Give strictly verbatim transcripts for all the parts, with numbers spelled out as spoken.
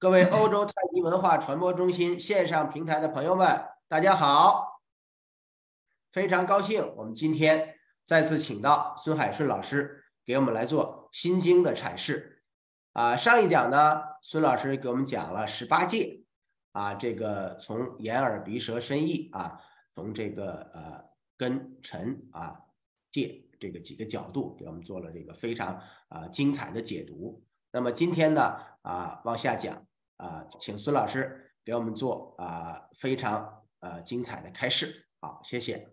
各位欧洲太极文化传播中心线上平台的朋友们，大家好！非常高兴，我们今天再次请到孙海顺老师给我们来做心经的阐释。啊，上一讲呢，孙老师给我们讲了十八戒，啊，这个从眼耳鼻舌身意啊，从这个呃根尘啊戒这个几个角度给我们做了这个非常啊精彩的解读。那么今天呢啊往下讲啊，请孙老师给我们做啊非常呃精彩的开示。好，谢谢。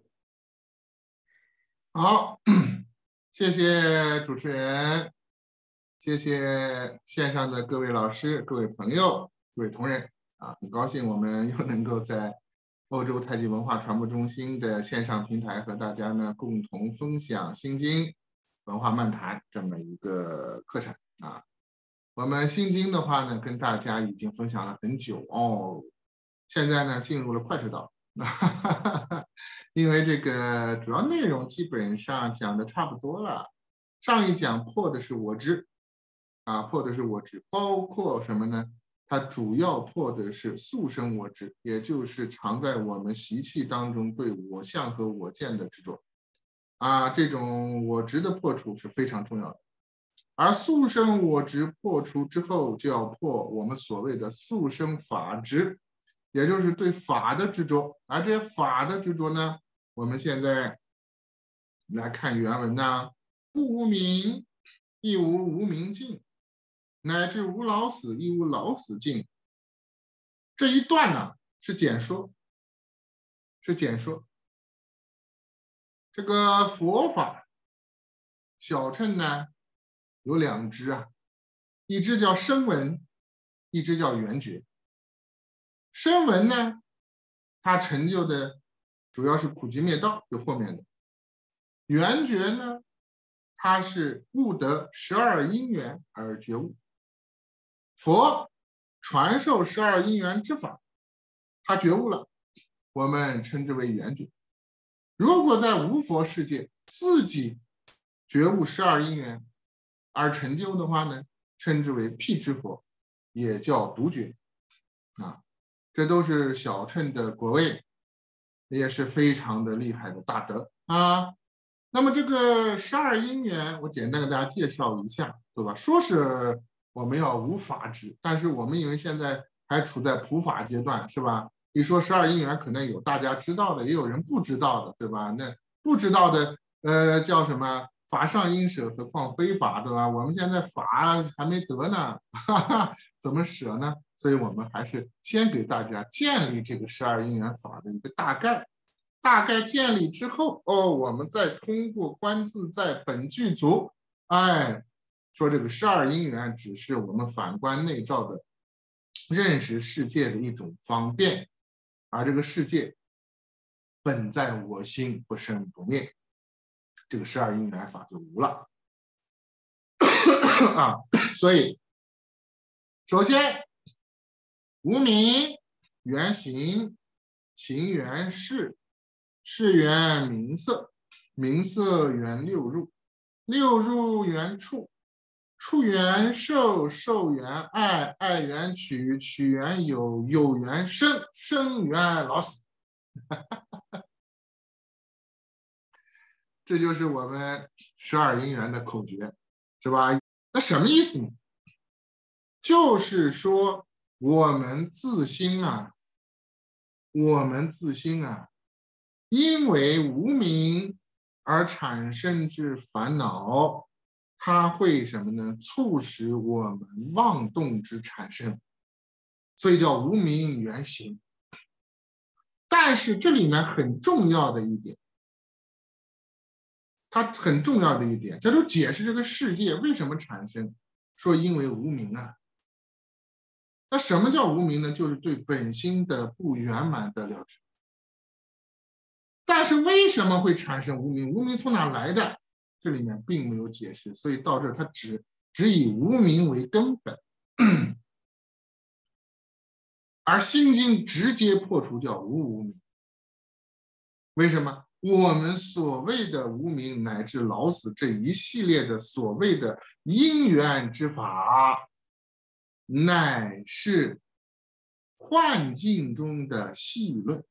好，谢谢主持人，谢谢线上的各位老师、各位朋友、各位同仁啊，很高兴我们又能够在欧洲太极文化传播中心的线上平台和大家呢共同分享《心经文化漫谈》这么一个课程啊。我们《心经》的话呢，跟大家已经分享了很久哦，现在呢进入了快车道，因为这个主要内容基本上讲的差不多了。上一讲破的是我执啊，破的是我执，包括什么呢？它主要破的是速生我执，也就是藏在我们习气当中对我相和我见的执着啊，这种我执的破除是非常重要的。而速生我执破除之后，就要破我们所谓的速生法执，也就是对法的执着。而这些法的执着呢，我们现在来看原文呢，不无明，亦无无明尽，乃至无老死，亦无老死尽。这一段呢是简说，是简说。这个佛法小乘呢有两支啊，一支叫声闻，一支叫缘觉。声闻呢，它成就的主要是苦集灭道，就后面的。缘觉呢，它是悟得十二因缘而觉悟。佛传授十二因缘之法，他觉悟了，我们称之为缘觉。如果在无佛世界自己觉悟十二因缘而成就的话呢，称之为辟支佛，也叫独觉啊。这都是小乘的果位，也是非常的厉害的大德啊。那么这个十二因缘，我简单给大家介绍一下，对吧？说是我们要无法执，但是我们因为现在还处在普法阶段，是吧？一说十二因缘，可能有大家知道的，也有人不知道的，对吧？那不知道的，呃，叫什么？法上应舍，何况非法，对吧？我们现在法还没得呢，哈哈，怎么舍呢？所以我们还是先给大家建立这个十二因缘法的一个大概。大概建立之后，哦，我们再通过观自在本具足，哎，说这个十二因缘只是我们反观内照的认识世界的一种方便，而这个世界本在我心，不生不灭。这个十二因缘法就无了啊！所以，首先，无名缘行，行缘事，事缘名色，名色缘六入，六入缘触，触缘受，受缘爱，爱缘取，取缘有，有缘生，生缘老死。这就是我们十二因缘的口诀，是吧？那什么意思呢？就是说我们自心啊，我们自心啊，因为无明而产生之烦恼，它会什么呢？促使我们妄动之产生，所以叫无明缘行。但是这里面很重要的一点，它很重要的一点，它就解释这个世界为什么产生，说因为无明啊。那什么叫无明呢？就是对本心的不圆满的了知。但是为什么会产生无明？无明从哪来的？这里面并没有解释，所以到这儿它只只以无明为根本，而心经直接破除叫无无明。为什么？我们所谓的无明乃至老死这一系列的所谓的因缘之法， 乃是幻境中的戏论。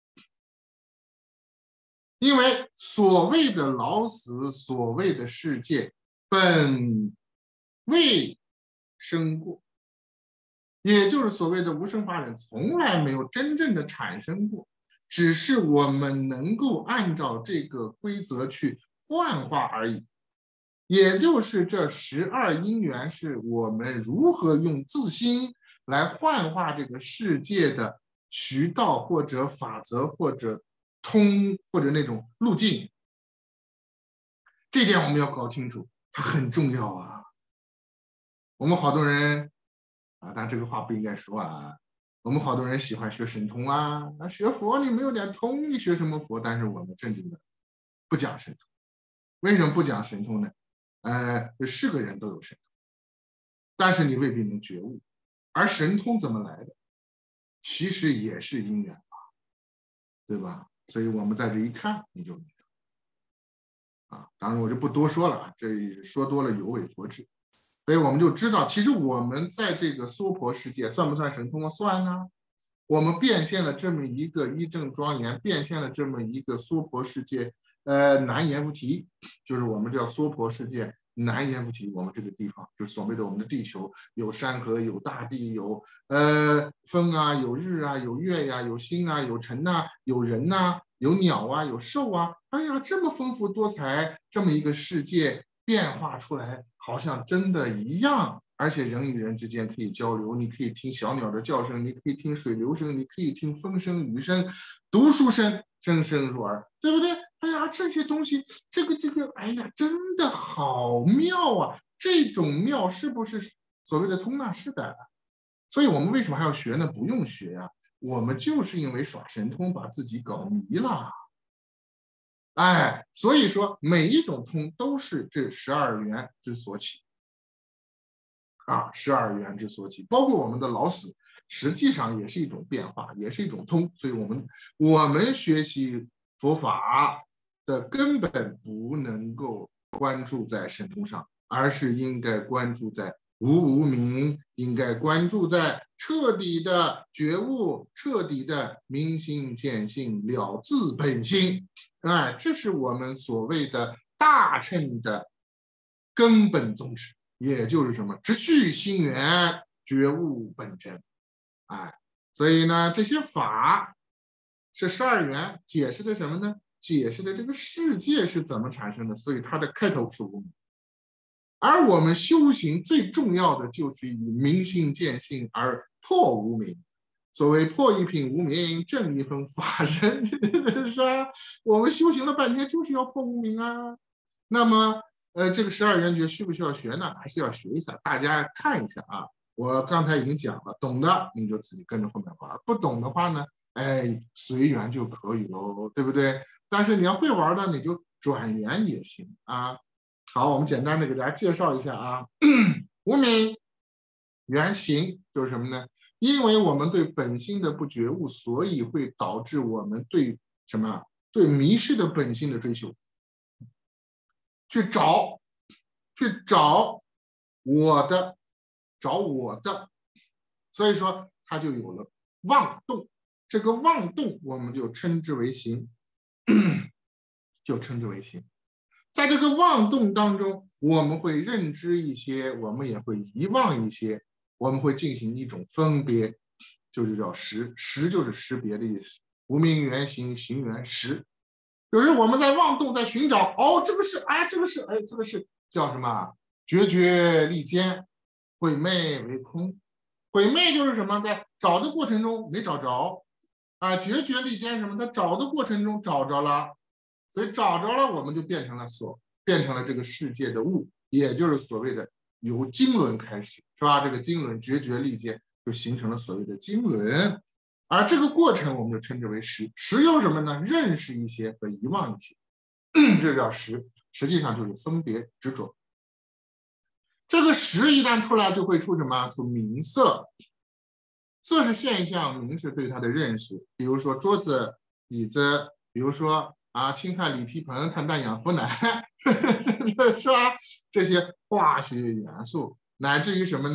因为所谓的老死，所谓的世界，本未生过，也就是所谓的无生法忍，从来没有真正的产生过，只是我们能够按照这个规则去幻化而已。也就是这十二因缘是我们如何用自心来幻化这个世界的渠道或者法则或者通或者那种路径，这点我们要搞清楚，它很重要啊。我们好多人啊，但这个话不应该说啊。我们好多人喜欢学神通啊，那学佛你没有点通，你学什么佛？但是我们正经的不讲神通。为什么不讲神通呢？呃，是个人都有神通，但是你未必能觉悟。而神通怎么来的？其实也是因缘法，对吧？所以我们在这一看，你就明白啊。当然我就不多说了啊，这说多了有违佛制。所以我们就知道，其实我们在这个娑婆世界算不算神通？算呢。我们变现了这么一个一正庄严，变现了这么一个娑婆世界，呃，南阎浮提，就是我们叫娑婆世界南阎浮提。我们这个地方就是所谓的我们的地球，有山河，有大地，有呃风啊，有日啊，有月呀、啊，有星啊，有尘呐、啊，有人呐、啊，有鸟啊，有兽啊。哎呀，这么丰富多彩，这么一个世界变化出来，好像真的一样。而且人与人之间可以交流，你可以听小鸟的叫声，你可以听水流声，你可以听风声、雨声、读书声，声声入耳，对不对？哎呀，这些东西，这个这个，哎呀，真的好妙啊！这种妙是不是所谓的通纳是的？所以我们为什么还要学呢？不用学呀、啊，我们就是因为耍神通把自己搞迷了。哎，所以说每一种通都是这十二缘之所起。啊，十二缘之所起，包括我们的老死，实际上也是一种变化，也是一种通。所以，我们我们学习佛法的根本不能够关注在神通上，而是应该关注在无无明，应该关注在彻底的觉悟，彻底的明心见性，了自本心。哎，这是我们所谓的大乘的根本宗旨。也就是什么，直去心源，觉悟本真。哎，所以呢，这些法是十二缘，解释的什么呢？解释的这个世界是怎么产生的，所以它的开头是无明。而我们修行最重要的就是以明心见性而破无明。所谓破一品无明，正一分法身，是吧？我们修行了半天就是要破无明啊。那么呃，这个十二缘觉需不需要学呢？还是要学一下，大家看一下啊。我刚才已经讲了，懂的你就自己跟着后面玩，不懂的话呢，哎，随缘就可以喽，对不对？但是你要会玩的，你就转缘也行啊。好，我们简单的给大家介绍一下啊。无明缘行就是什么呢？因为我们对本心的不觉悟，所以会导致我们对什么？对迷失的本性的追求。去找，去找我的，找我的，所以说它就有了妄动。这个妄动我们就称之为行，就称之为行。在这个妄动当中，我们会认知一些，我们也会遗忘一些，我们会进行一种分别，就是叫识。识就是识别的意思。无明缘行，行缘识。就是我们在妄动，在寻找，哦，这个是，哎，这个是，哎，这个是叫什么？决绝立坚，毁昧为空。毁昧就是什么？在找的过程中没找着，啊，决绝立坚什么？在找的过程中找着了，所以找着了，我们就变成了所，变成了这个世界的物，也就是所谓的由经轮开始，是吧？这个经轮决绝立坚就形成了所谓的经轮。而这个过程我们就称之为识。识有什么呢？认识一些和遗忘一些，这叫识。实际上就是分别执着。这个识一旦出来，就会出什么？出名色。色是现象，名是对它的认识。比如说桌子、椅子，比如说啊，氢氦锂铍硼碳氮氧氟氖，是吧？这些化学元素，乃至于什么呢？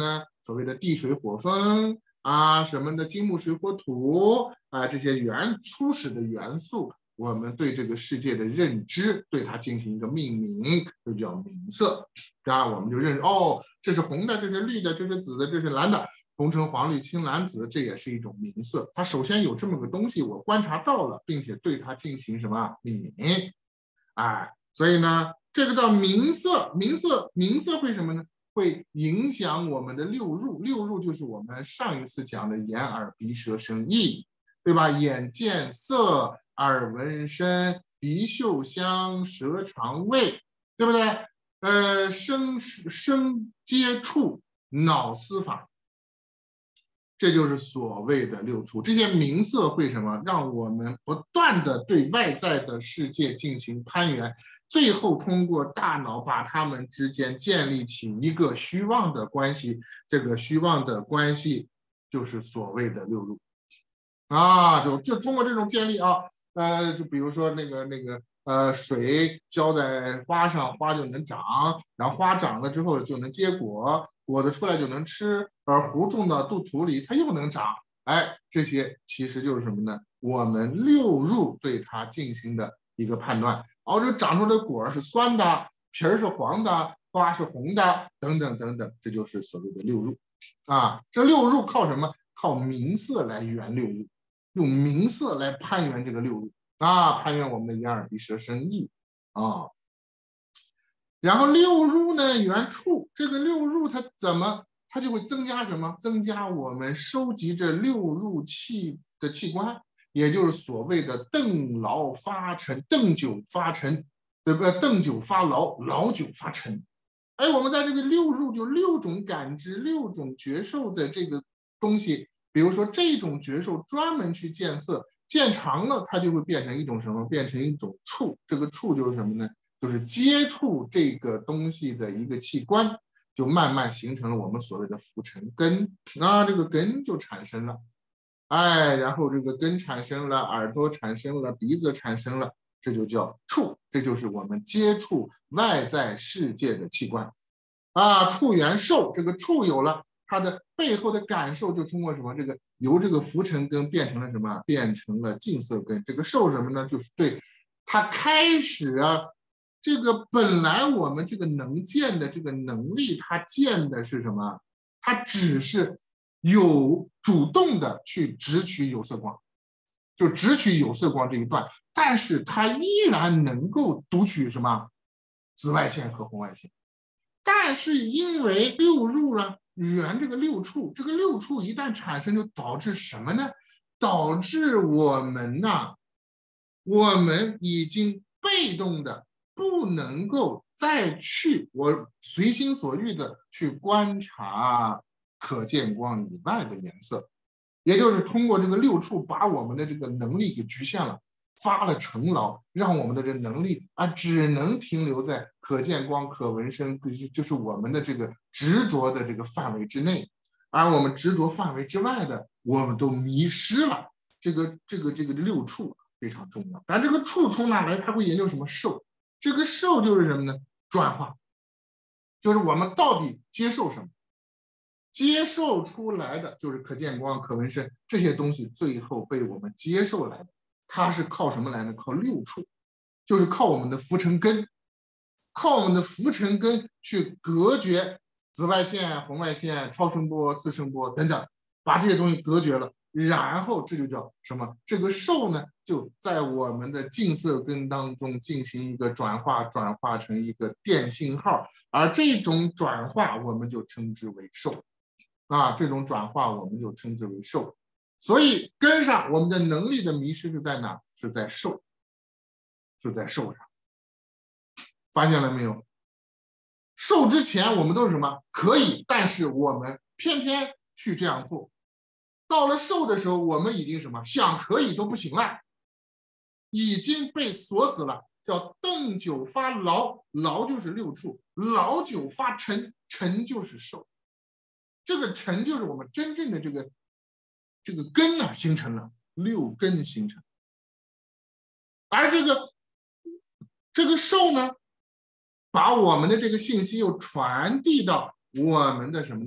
所谓的地水火风啊，什么的金木水火土啊，这些原初始的元素，我们对这个世界的认知，对它进行一个命名，就叫名色啊。我们就认识哦，这是红的，这是绿的，这是紫的，这是蓝的，红橙黄绿青蓝紫，这也是一种名色。它首先有这么个东西，我观察到了，并且对它进行什么命名，哎，所以呢，这个叫名色，名色，名色会什么呢？会影响我们的六入，六入就是我们上一次讲的眼耳鼻舌身意，对吧？眼见色，耳闻声，鼻嗅香，舌尝味，对不对？呃，声声接触，脑思法，这就是所谓的六处。这些名色会什么？让我们不断的对外在的世界进行攀援，最后通过大脑把它们之间建立起一个虚妄的关系。这个虚妄的关系就是所谓的六入啊，就就通过这种建立啊，呃，就比如说那个那个呃，水浇在花上，花就能长，然后花长了之后就能结果，果子出来就能吃，而湖种到肚土里它又能长，哎，这些其实就是什么呢？我们六入对它进行的一个判断。哦，这长出来的果是酸的，皮儿是黄的，花是红的，等等等等，这就是所谓的六入啊。这六入靠什么？靠名色来圆六入，用名色来攀援这个六入啊，攀援我们的眼耳鼻舌身意啊。然后六入呢，圆处，这个六入它怎么，它就会增加什么？增加我们收集这六入气的器官，也就是所谓的邓劳发沉，邓久发沉，对不对？邓久发劳，劳久发沉。哎，我们在这个六入就六种感知、六种觉受的这个东西，比如说这种觉受专门去见色，见长了，它就会变成一种什么？变成一种触。这个触就是什么呢？就是接触这个东西的一个器官，就慢慢形成了我们所谓的浮沉根啊，这个根就产生了，哎，然后这个根产生了，耳朵产生了，鼻子产生了，这就叫触，这就是我们接触外在世界的器官啊。触缘受，这个触有了，它的背后的感受就通过什么？这个由这个浮沉根变成了什么？变成了净色根。这个受什么呢？就是对它开始啊。这个本来我们这个能见的这个能力，它见的是什么？它只是有主动的去直取有色光，就直取有色光这一段，但是它依然能够读取什么紫外线和红外线。但是因为六入呢，圆这个六处，这个六处一旦产生，就导致什么呢？导致我们呐、啊，我们已经被动的。不能够再去我随心所欲的去观察可见光以外的颜色，也就是通过这个六处把我们的这个能力给局限了，发了成劳，让我们的这能力啊只能停留在可见光、可闻声，就是我们的这个执着的这个范围之内，而我们执着范围之外的，我们都迷失了。这个这个这个六处非常重要，但这个处从哪来？他会研究什么受？这个受就是什么呢？转化，就是我们到底接受什么，接受出来的就是可见光、可闻声这些东西，最后被我们接受来的，它是靠什么来呢？靠六处，就是靠我们的浮沉根，靠我们的浮沉根去隔绝紫外线、红外线、超声波、次声波等等，把这些东西隔绝了。然后这就叫什么？这个受呢，就在我们的净色根当中进行一个转化，转化成一个电信号，而这种转化我们就称之为受啊，这种转化我们就称之为受。所以根上我们的能力的迷失是在哪？是在受，是在受上。发现了没有？受之前我们都是什么？可以，但是我们偏偏去这样做。到了受的时候，我们已经什么想可以都不行了，已经被锁死了，叫邓久发劳，劳就是六处，劳久发沉，沉就是受。这个沉就是我们真正的这个这个根啊形成了，六根形成。而这个这个受呢，把我们的这个信息又传递到我们的什么呢？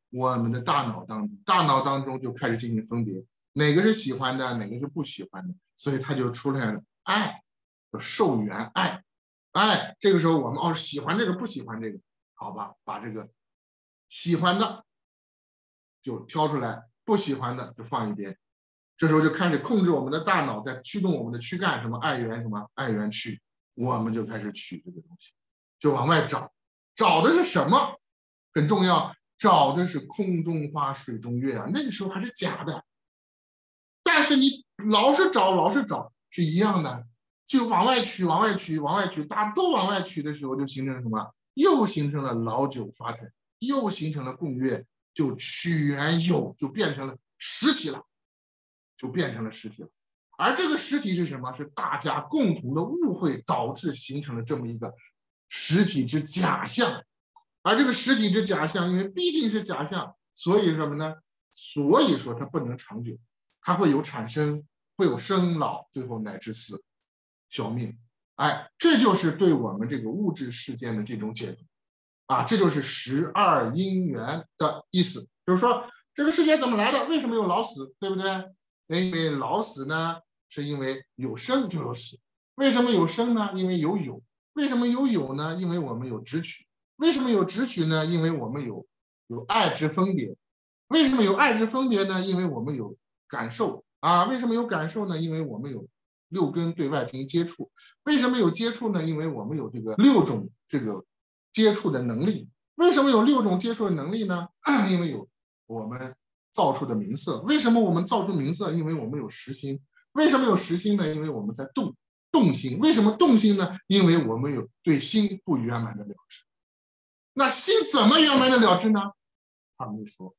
我们的大脑当中，大脑当中就开始进行分别，哪个是喜欢的，哪个是不喜欢的，所以它就出现了爱，受缘爱，爱。这个时候我们哦喜欢这个，不喜欢这个，好吧，把这个喜欢的就挑出来，不喜欢的就放一边。这时候就开始控制我们的大脑，在驱动我们的躯干，什么爱元什么爱元区，我们就开始取这个东西，就往外找，找的是什么？很重要，找的是空中花水中月啊，那个时候还是假的，但是你老是找，老是找是一样的，就往外取，往外取，往外取，大家都往外取的时候，就形成什么？又形成了老九发财，又形成了共月，就取元有，就变成了实体了。就变成了实体了，而这个实体是什么？是大家共同的误会导致形成了这么一个实体之假象，而这个实体之假象，因为毕竟是假象，所以什么呢？所以说它不能长久，它会有产生，会有生老，最后乃至死，消灭。哎，这就是对我们这个物质事件的这种解读啊，这就是十二因缘的意思，就是说这个世界怎么来的？为什么有老死？对不对？因为老死呢，是因为有生就有死。为什么有生呢？因为有有。为什么有有呢？因为我们有执取。为什么有执取呢？因为我们有有爱之分别。为什么有爱之分别呢？因为我们有感受啊。为什么有感受呢？因为我们有六根对外进行接触。为什么有接触呢？因为我们有这个六种这个接触的能力。为什么有六种接触的能力呢？因为有我们造出的名色。为什么我们造出名色？因为我们有实心。为什么有实心呢？因为我们在动动心。为什么动心呢？因为我们有对心不圆满的了知。那心怎么圆满的了知呢？他没说，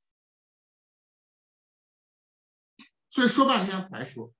所以说半天白说，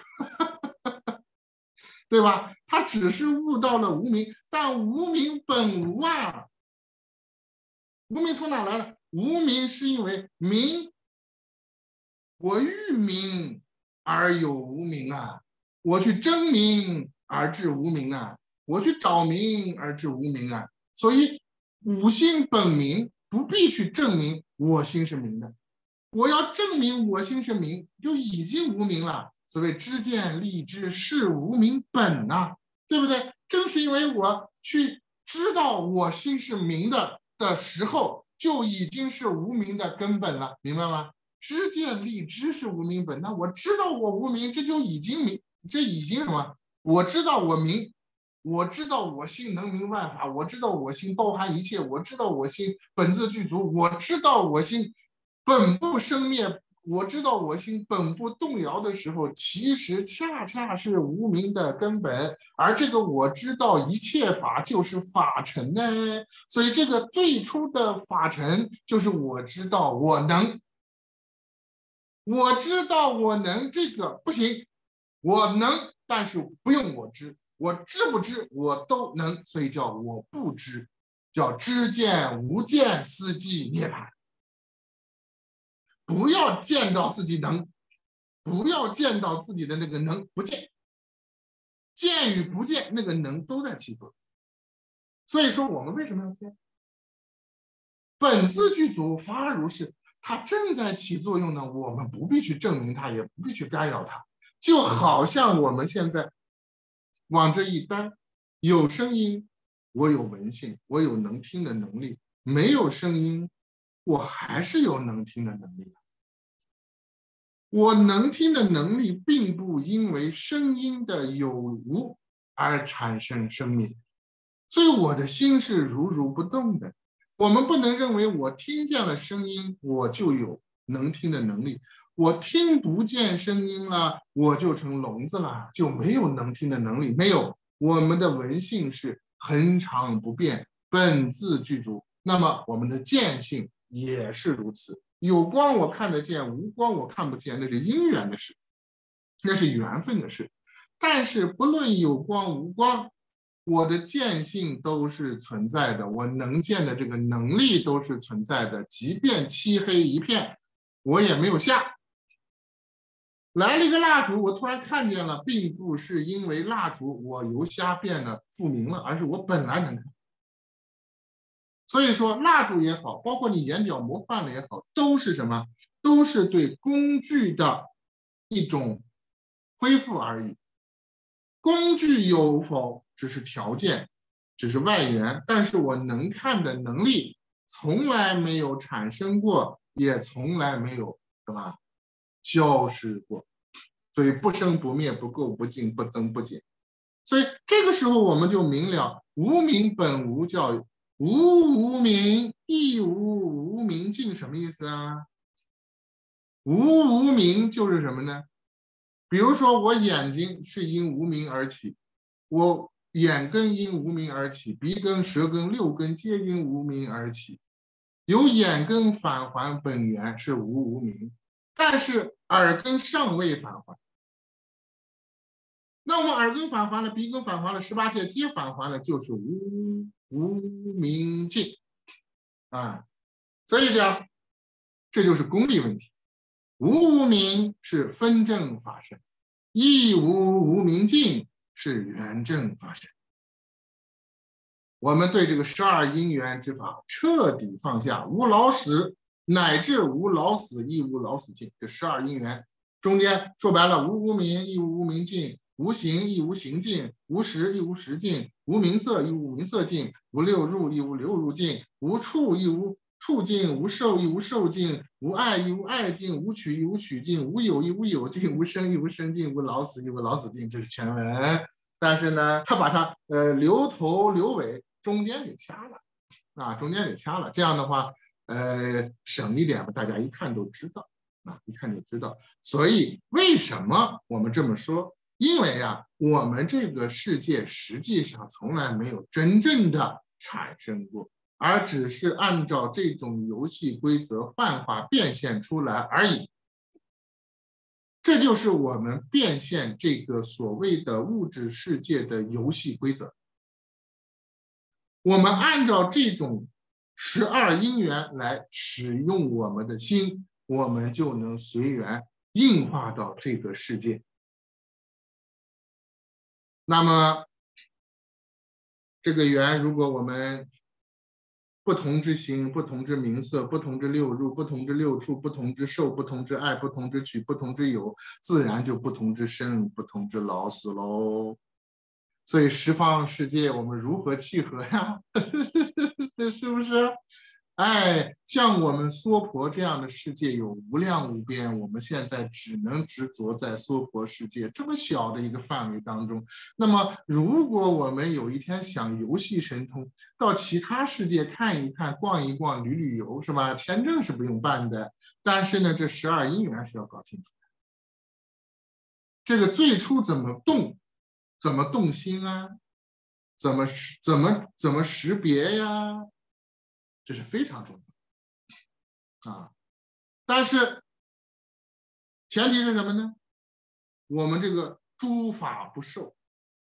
对吧？他只是悟到了无明，但无明本无啊。无明从哪来的？无明是因为明。我欲明而有无明啊，我去争明而致无明啊，我去找明而致无明啊，所以五心本明，不必去证明我心是明的。我要证明我心是明，就已经无明了。所谓知见立知是无明本啊，对不对？正是因为我去知道我心是明的的时候，就已经是无明的根本了，明白吗？知见立知是无明本，那我知道我无明，这就已经明，这已经什么？我知道我明，我知道我心能明万法，我知道我心包含一切，我知道我心本自具足，我知道我心本不生灭，我知道我心本不动摇的时候，其实恰恰是无明的根本，而这个我知道一切法就是法尘呢，所以这个最初的法尘就是我知道我能。我知道我能，这个不行，我能，但是不用我知，我知不知我都能，所以叫我不知，叫知见无见思即涅槃。不要见到自己能，不要见到自己的那个能不见，见与不见那个能都在起作用。所以说我们为什么要见？本自具足，法如是。它正在起作用呢，我们不必去证明它，也不必去干扰它，就好像我们现在往这一待，有声音，我有闻性，我有能听的能力；没有声音，我还是有能听的能力。我能听的能力并不因为声音的有无而产生生灭，所以我的心是如如不动的。我们不能认为我听见了声音，我就有能听的能力；我听不见声音了，我就成聋子了，就没有能听的能力。没有，我们的闻性是恒常不变，本自具足。那么我们的见性也是如此。有光我看得见，无光我看不见，那是因缘的事，那是缘分的事。但是不论有光无光，我的见性都是存在的，我能见的这个能力都是存在的，即便漆黑一片，我也没有瞎。来了一个蜡烛，我突然看见了，并不是因为蜡烛我由瞎变了复明了，而是我本来能看。 所以说蜡烛也好，包括你眼角膜换了也好，都是什么？都是对工具的一种恢复而已。工具有否只是条件，只是外援，但是我能看的能力从来没有产生过，也从来没有什么消失过。所以不生不灭，不垢不净，不增不减。所以这个时候我们就明了，无名本无教育，无无名亦无无明尽，什么意思啊？无无明就是什么呢？比如说我眼睛是因无明而起，我眼根因无明而起，鼻根、舌根、六根皆因无明而起。由眼根返还本源是无无明，但是耳根尚未返还。那我们耳根返还了，鼻根返还了，十八界皆返还了，就是无无明尽啊。所以讲，这就是功利问题。无无明是分正法身，亦无无明尽是圆正法身。我们对这个十二因缘之法彻底放下，无老死乃至无老死亦无老死尽，这十二因缘中间说白了，无无明亦无无明尽，无形亦无形尽，无识亦无识尽，无名色亦无名色尽，无六入亦无六入尽，无处亦无处尽，无受亦无受尽，无爱亦无爱尽，无取亦无取尽，无有亦无有尽，无生亦无生尽，无老死亦无老死尽。这是全文，但是呢，他把它呃留头留尾中间给掐了啊，中间给掐了。这样的话，呃，省一点吧，大家一看都知道啊，一看就知道。所以为什么我们这么说？因为啊，我们这个世界实际上从来没有真正的产生过，而只是按照这种游戏规则幻化变现出来而已。这就是我们变现这个所谓的物质世界的游戏规则。我们按照这种十二因缘来使用我们的心，我们就能随缘应化到这个世界。那么这个缘，如果我们不同之形，不同之名色，不同之六入，不同之六处，不同之受，不同之爱，不同之取，不同之有，自然就不同之生，不同之老死喽。所以十方世界我们如何契合呀？是不是？哎，像我们娑婆这样的世界有无量无边，我们现在只能执着在娑婆世界这么小的一个范围当中。那么如果我们有一天想游戏神通，到其他世界看一看，逛一逛，旅旅游，是吧？签证是不用办的，但是呢，这十二因缘是要搞清楚的。这个最初怎么动，怎么动心啊？怎么怎么怎么识别呀？这是非常重要啊！但是前提是什么呢？我们这个诸法不受，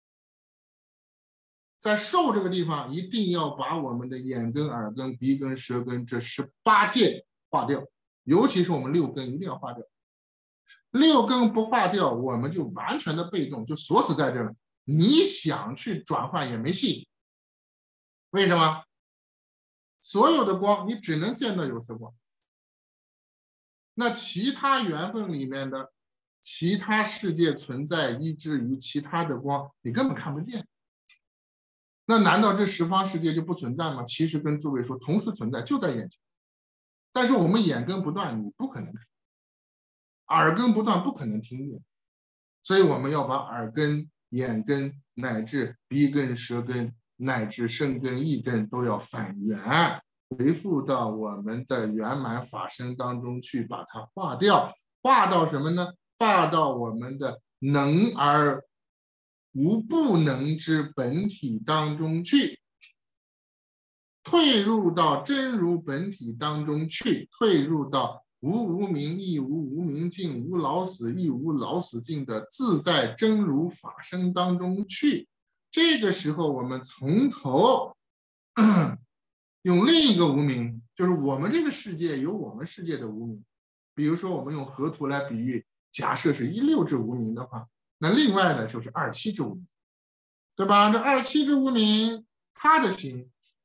在受这个地方一定要把我们的眼根、耳根、鼻根、舌根这十八界化掉，尤其是我们六根一定要化掉。六根不化掉，我们就完全的被动，就锁死在这儿，你想去转换也没戏。为什么？所有的光你只能见到有色光，那其他缘分里面的其他世界存在依之于其他的光你根本看不见。那难道这十方世界就不存在吗？其实跟诸位说同时存在，就在眼前，但是我们眼根不断，你不可能看，耳根不断，不可能听见，所以我们要把耳根、眼根乃至鼻根、舌根乃至身根意根都要返原，回复到我们的圆满法身当中去，把它化掉。化到什么呢？化到我们的能而无不能之本体当中去，退入到真如本体当中去，退入到无无明亦无无明尽，无老死亦无老死尽的自在真如法身当中去。这个时候我们从头用另一个无明，就是我们这个世界有我们世界的无明。比如说我们用河图来比喻，假设是一六之无明的话，那另外呢就是二七之无明，对吧？这二七之无明，它的心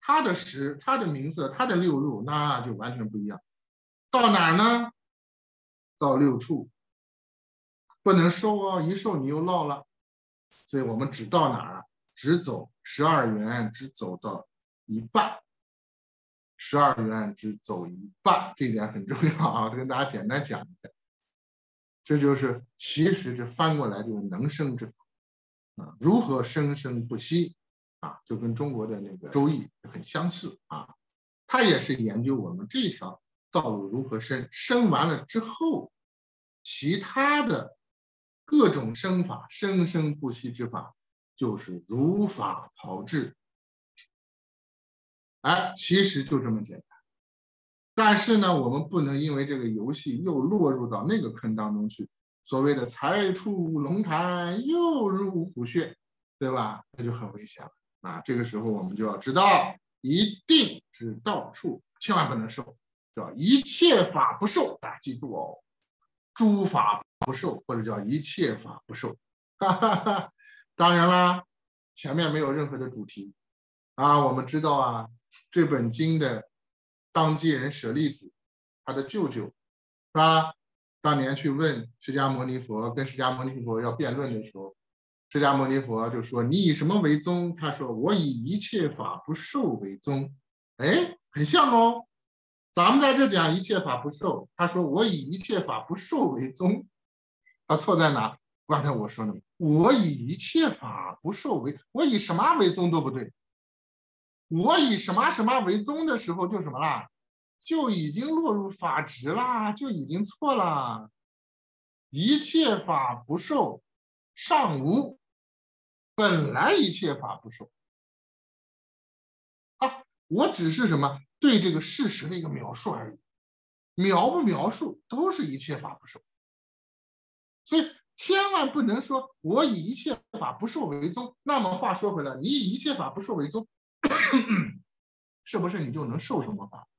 它的食、它的名色、它的六入，那就完全不一样。到哪儿呢？到六处，不能受哦，一受你又落了。所以我们只到哪儿啊？只走十二缘，只走到一半。十二缘只走一半，这一点很重要啊！这跟大家简单讲一下。这就是其实这翻过来就是能生之法啊，如何生生不息啊，就跟中国的那个周易很相似啊。它也是研究我们这条道路如何生，生完了之后，其他的各种生法，生生不息之法，就是如法炮制。哎，其实就这么简单。但是呢，我们不能因为这个游戏又落入到那个坑当中去，所谓的才出龙潭又入虎穴，对吧？那就很危险了啊！这个时候我们就要知道，一定只到处，千万不能受，叫一切法不受，大家记住哦，诸法不受，或者叫一切法不受。哈哈哈！当然啦，前面没有任何的主题啊，我们知道啊。这本经的当机人舍利子，他的舅舅，是吧？当年去问释迦牟尼佛，跟释迦牟尼佛要辩论的时候，释迦牟尼佛就说：“你以什么为宗？”他说：“我以一切法不受为宗。”哎，很像哦。咱们在这讲一切法不受，他说：“我以一切法不受为宗。”他错在哪？刚才我说的，我以一切法不受为，我以什么为宗都不对。我以什么什么为宗的时候，就什么啦，就已经落入法执啦，就已经错了。一切法不受，尚无，本来一切法不受啊，我只是什么对这个事实的一个描述而已，描不描述都是一切法不受。所以千万不能说我以一切法不受为宗。那么话说回来，你以一切法不受为宗。是不是你就能受什么法？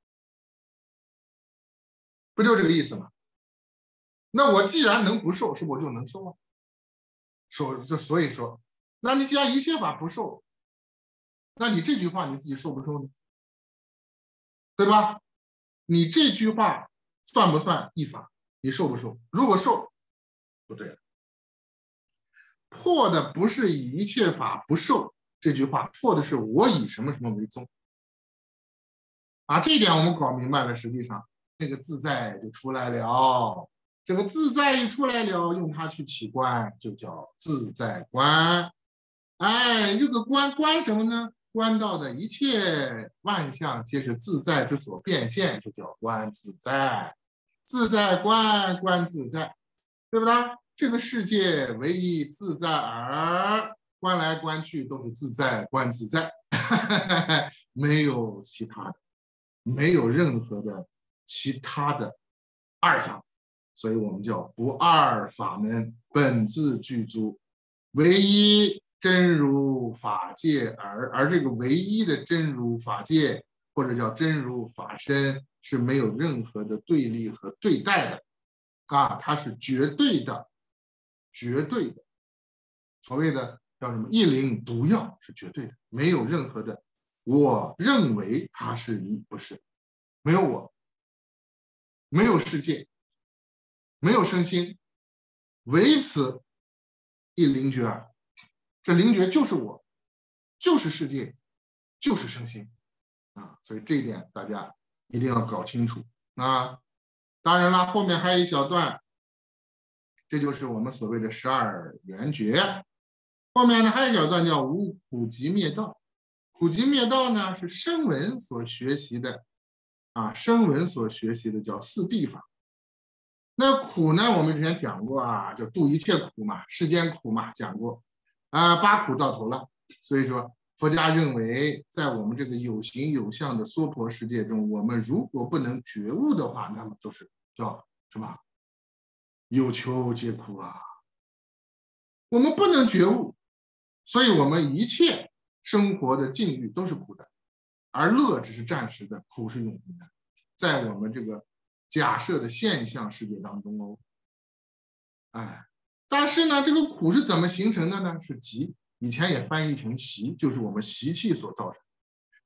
不就这个意思吗？那我既然能不受，是不是我就能受啊？所所以说，那你既然一切法不受，那你这句话你自己受不受呢？对吧？你这句话算不算一法？你受不受？如果受，不对了。破的不是以一切法不受这句话，破的是我以什么什么为宗。啊，这一点我们搞明白了，实际上那个自在就出来了。这个自在一出来了，用它去起观，就叫自在观。哎，这个观观什么呢？观到的一切万象皆是自在之所变现，就叫观自在。自在观，观自在，对不对？这个世界唯一自在耳，观来观去都是自在，观自在，没有其他的。没有任何的其他的二法，所以我们叫不二法门，本自具足，唯一真如法界而，而这个唯一的真如法界，或者叫真如法身，是没有任何的对立和对待的啊，它是绝对的，绝对的，所谓的叫什么一灵独药是绝对的，没有任何的。我认为它是一，不是，没有我，没有世界，没有身心，唯此一灵觉耳。这灵觉就是我，就是世界，就是身心啊！所以这一点大家一定要搞清楚啊！当然了，后面还有一小段，这就是我们所谓的十二缘觉。后面呢还有一小段叫无苦集灭道。苦集灭道呢是声闻所学习的啊，声闻所学习的叫四谛法。那苦呢，我们之前讲过啊，就度一切苦嘛，世间苦嘛，讲过啊，八苦到头了。所以说，佛家认为，在我们这个有形有相的娑婆世界中，我们如果不能觉悟的话，那么就是叫什么？有求皆苦啊！我们不能觉悟，所以我们一切生活的境遇都是苦的，而乐只是暂时的，苦是永恒的。在我们这个假设的现象世界当中哦，哎，但是呢，这个苦是怎么形成的呢？是集，以前也翻译成习，就是我们习气所造成。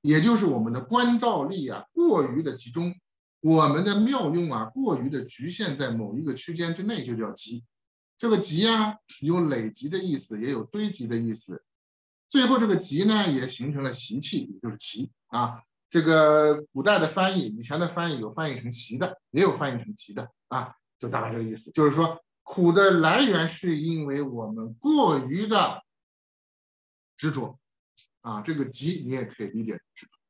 也就是我们的关照力啊过于的集中，我们的妙用啊过于的局限在某一个区间之内，就叫集。这个集啊有累积的意思，也有堆积的意思。最后这个集呢也形成了习气，也就是习啊。这个古代的翻译，以前的翻译有翻译成习的，也有翻译成集的啊，就大概这个意思。就是说苦的来源是因为我们过于的执着啊，这个集你也可以理解成执着。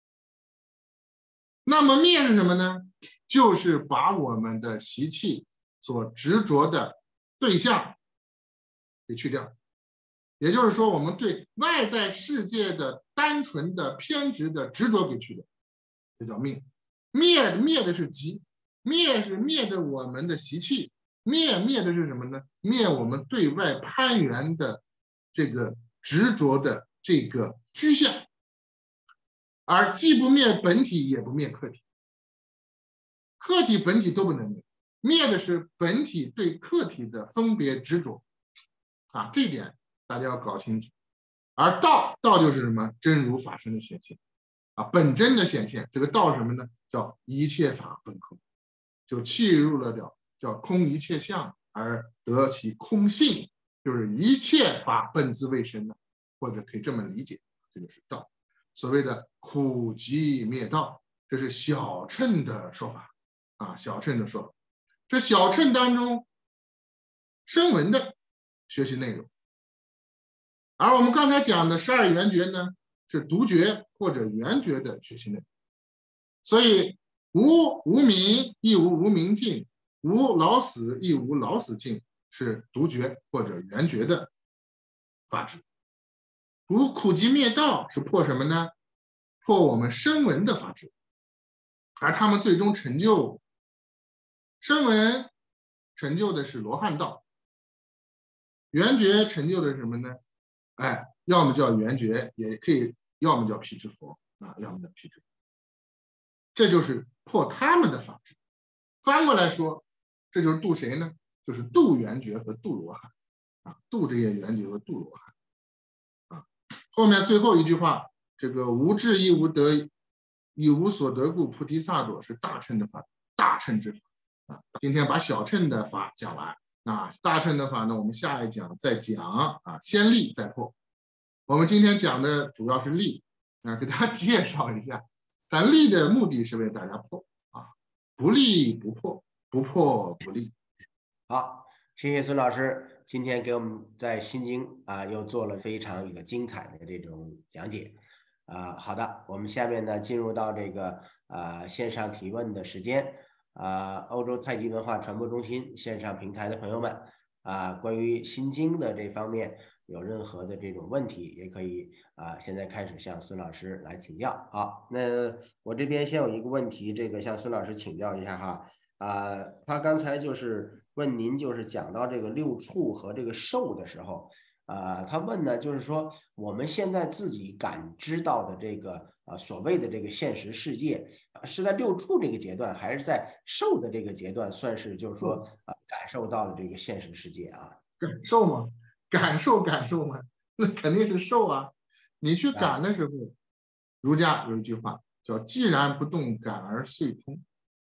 那么灭是什么呢？就是把我们的习气所执着的对象给去掉，也就是说我们对外在世界的单纯的偏执的执着给去掉，这叫灭。灭灭的是集，灭是灭的我们的习气，灭灭的是什么呢？灭我们对外攀缘的这个执着的这个趋向，而既不灭本体也不灭客体，客体本体都不能灭，灭的是本体对客体的分别执着啊，这一点大家要搞清楚。而道道就是什么？真如法身的显现啊，本真的显现。这个道是什么呢？叫一切法本空，就契入了叫叫空一切相而得其空性，就是一切法本自未生的，或者可以这么理解，这就是道。所谓的苦集灭道，这是小乘的说法啊，小乘的说法。这小乘当中声闻的学习内容，而我们刚才讲的十二缘觉呢，是独觉或者缘觉的学习内容。所以无无明亦无无明尽，无老死亦无老死尽，是独觉或者缘觉的法旨。无苦集灭道是破什么呢？破我们声闻的法旨，而他们最终成就声闻成就的是罗汉道，缘觉成就的是什么呢？哎，要么叫缘觉，也可以，要么叫辟支佛啊，要么叫辟支佛。这就是破他们的法旨。翻过来说，这就是度谁呢？就是度缘觉和度罗汉啊，度这些缘觉和度罗汉啊。后面最后一句话，这个无智亦无得，以无所得故，菩提萨埵是大乘的法，大乘之法啊。今天把小乘的法讲完啊，大乘的法呢，我们下一讲再讲啊，先立再破。我们今天讲的主要是立啊，给大家介绍一下。但立的目的是为大家破啊，不立不破，不破不立。 好，谢谢孙老师，今天给我们在心经啊又做了非常一个精彩的这种讲解啊。好的，我们下面呢进入到这个啊线上提问的时间啊，欧洲太极文化传播中心线上平台的朋友们啊，关于心经的这方面有任何的这种问题，也可以啊，现在开始向孙老师来请教。好，那我这边先有一个问题，这个向孙老师请教一下哈。啊，他刚才就是问您，就是讲到这个六处和这个受的时候，啊，他问呢，就是说我们现在自己感知到的这个啊所谓的这个现实世界，是在六处这个阶段，还是在受的这个阶段，算是就是说啊感受到了这个现实世界啊？ 感受吗？感受感受吗？那肯定是受啊。你去感的时候，儒家有一句话叫“既然不动，感而遂通”。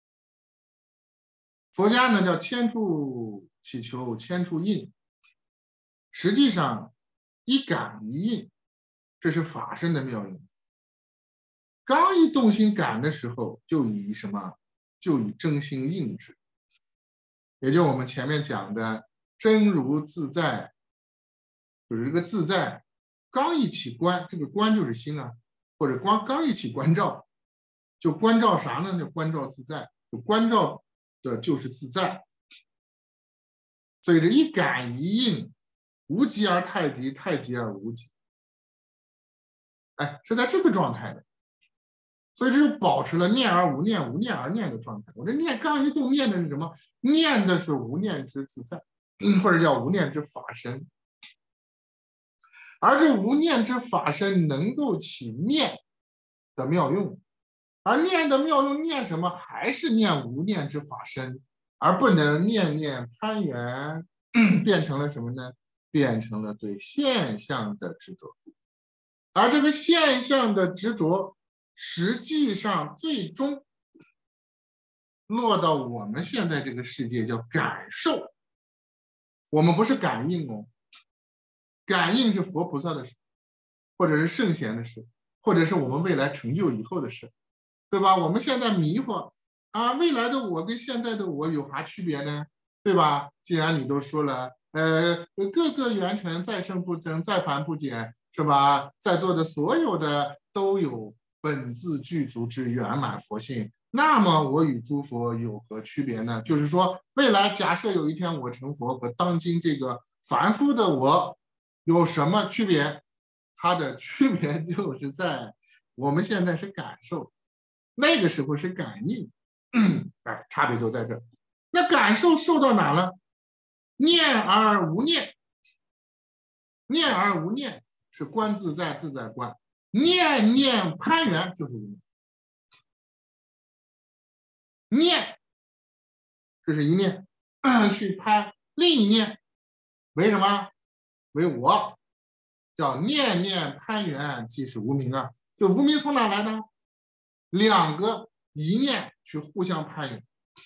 佛家呢叫千处祈求千处应，实际上一感一应，这是法身的妙用。刚一动心感的时候，就以什么？就以真心应之，也就我们前面讲的真如自在，就是这个自在。刚一起观，这个观就是心啊，或者光刚一起关照，就关照啥呢？就关照自在，就关照的就是自在。所以这一感一应，无极而太极，太极而无极，哎，是在这个状态的。所以这就保持了念而无念，无念而念的状态。我这念刚一动，念的是什么？念的是无念之自在，或者叫无念之法身。而这无念之法身能够起念的妙用，而念的妙用念什么？还是念无念之法身，而不能念念攀缘，变成了什么呢？变成了对现象的执着。而这个现象的执着实际上最终落到我们现在这个世界叫感受。我们不是感应哦，感应是佛菩萨的事，或者是圣贤的事，或者是我们未来成就以后的事，对吧？我们现在迷惑啊，未来的我跟现在的我有啥区别呢？对吧？既然你都说了，呃，各个缘尘再生不增，再繁不减，是吧？在座的所有的都有本自具足之圆满佛性，那么我与诸佛有何区别呢？就是说，未来假设有一天我成佛，和当今这个凡夫的我有什么区别？它的区别就是在我们现在是感受，那个时候是感应，嗯，哎，差别就在这儿。那感受受到哪了？念而无念，念而无念是观自在，自在观，念念攀缘就是无念。念，这是一念，去攀另一念，为什么？为我，叫念念攀缘，即是无明啊。就无明从哪来的？两个一念去互相攀缘。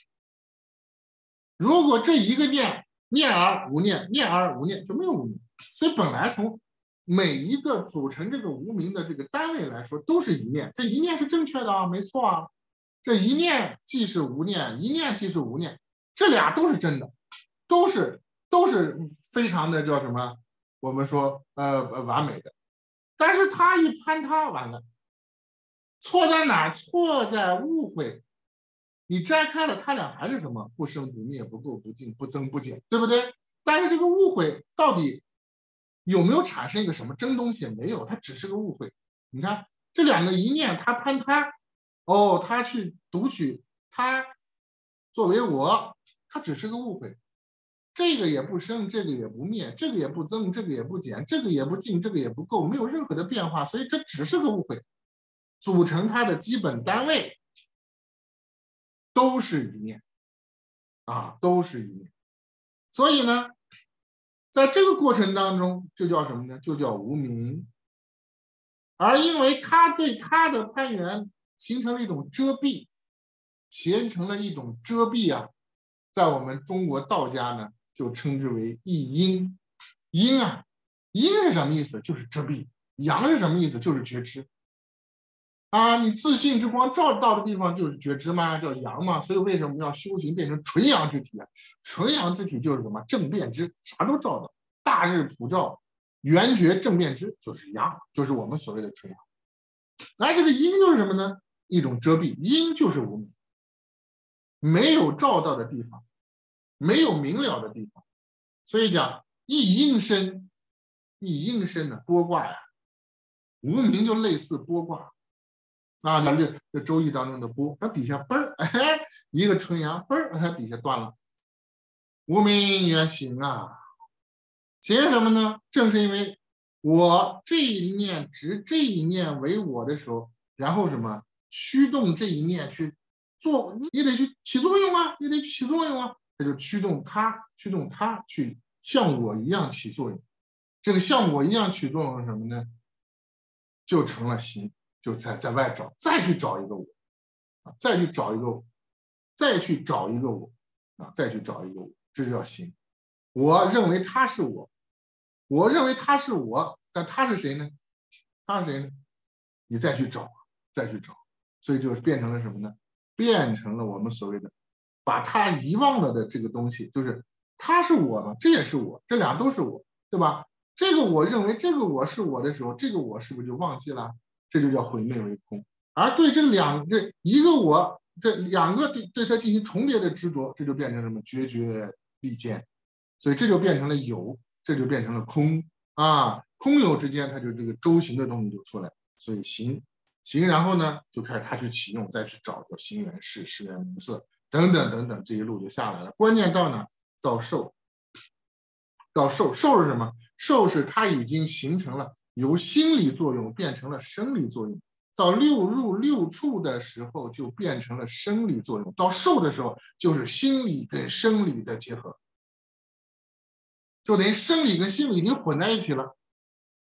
如果这一个念念而无念，念而无念就没有无明。所以本来从每一个组成这个无明的这个单位来说，都是一念。这一念是正确的啊，没错啊。这一念即是无念，一念即是无念，这俩都是真的，都是都是非常的叫什么？我们说呃完美的。但是他一攀他完了，错在哪？错在误会。你摘开了，他俩还是什么？不生不灭，不垢不净，不增不减，对不对？但是这个误会到底有没有产生一个什么真东西？没有，它只是个误会。你看这两个一念，他攀他，哦，他去读取他作为我，他只是个误会。这个也不生，这个也不灭，这个也不增，这个也不减，这个也不净，这个也不垢，没有任何的变化，所以这只是个误会。组成它的基本单位都是一念啊，都是一念。所以呢，在这个过程当中，就叫什么呢？就叫无明。而因为它对它的攀缘形成了一种遮蔽，形成了一种遮蔽啊，在我们中国道家呢，就称之为一阴。阴啊，阴是什么意思？就是遮蔽。阳是什么意思？就是觉知。啊，你自信之光照到的地方就是觉知嘛，叫阳嘛。所以为什么要修行变成纯阳之体啊？纯阳之体就是什么？正遍知，啥都照到，大日普照，圆觉正遍知，就是阳，就是我们所谓的纯阳。而这个阴就是什么呢？一种遮蔽，阴就是无明，没有照到的地方，没有明了的地方。所以讲一阴身，一阴身的波卦呀，无明就类似波卦。啊，这这周易当中的波，它底下嘣儿，哎，一个纯阳，嘣儿，它底下断了。无明也行啊，行什么呢？正是因为我这一念执这一念为我的时候，然后什么驱动这一念去做，你得去起作用啊，你得去起作用啊，这就驱动它，驱动它去像我一样起作用。这个像我一样起作用是什么呢？就成了行。就在在外找，再去找一个我，啊，再去找一个我，再去找一个我，啊，再去找一个我，这就叫行。我认为他是我，我认为他是我，但他是谁呢？他是谁呢？你再去找，再去找，所以就变成了什么呢？变成了我们所谓的把他遗忘了的这个东西，就是他是我嘛，这也是我，这俩都是我，对吧？这个我认为这个我是我的时候，这个我是不是就忘记了？这就叫毁灭为空。而对这两这一个我，这两个对对它进行重叠的执着，这就变成什么？决绝利剑。所以这就变成了有，这就变成了空啊，空有之间，它就这个周行的东西就出来。所以行行，然后呢，就开始它去启用，再去找叫行缘识、识缘名色等等等等，这一路就下来了。关键到哪？到受，到受，受是什么？受是它已经形成了。由心理作用变成了生理作用，到六入六处的时候就变成了生理作用，到受的时候就是心理跟生理的结合，就等于生理跟心理已经混在一起了。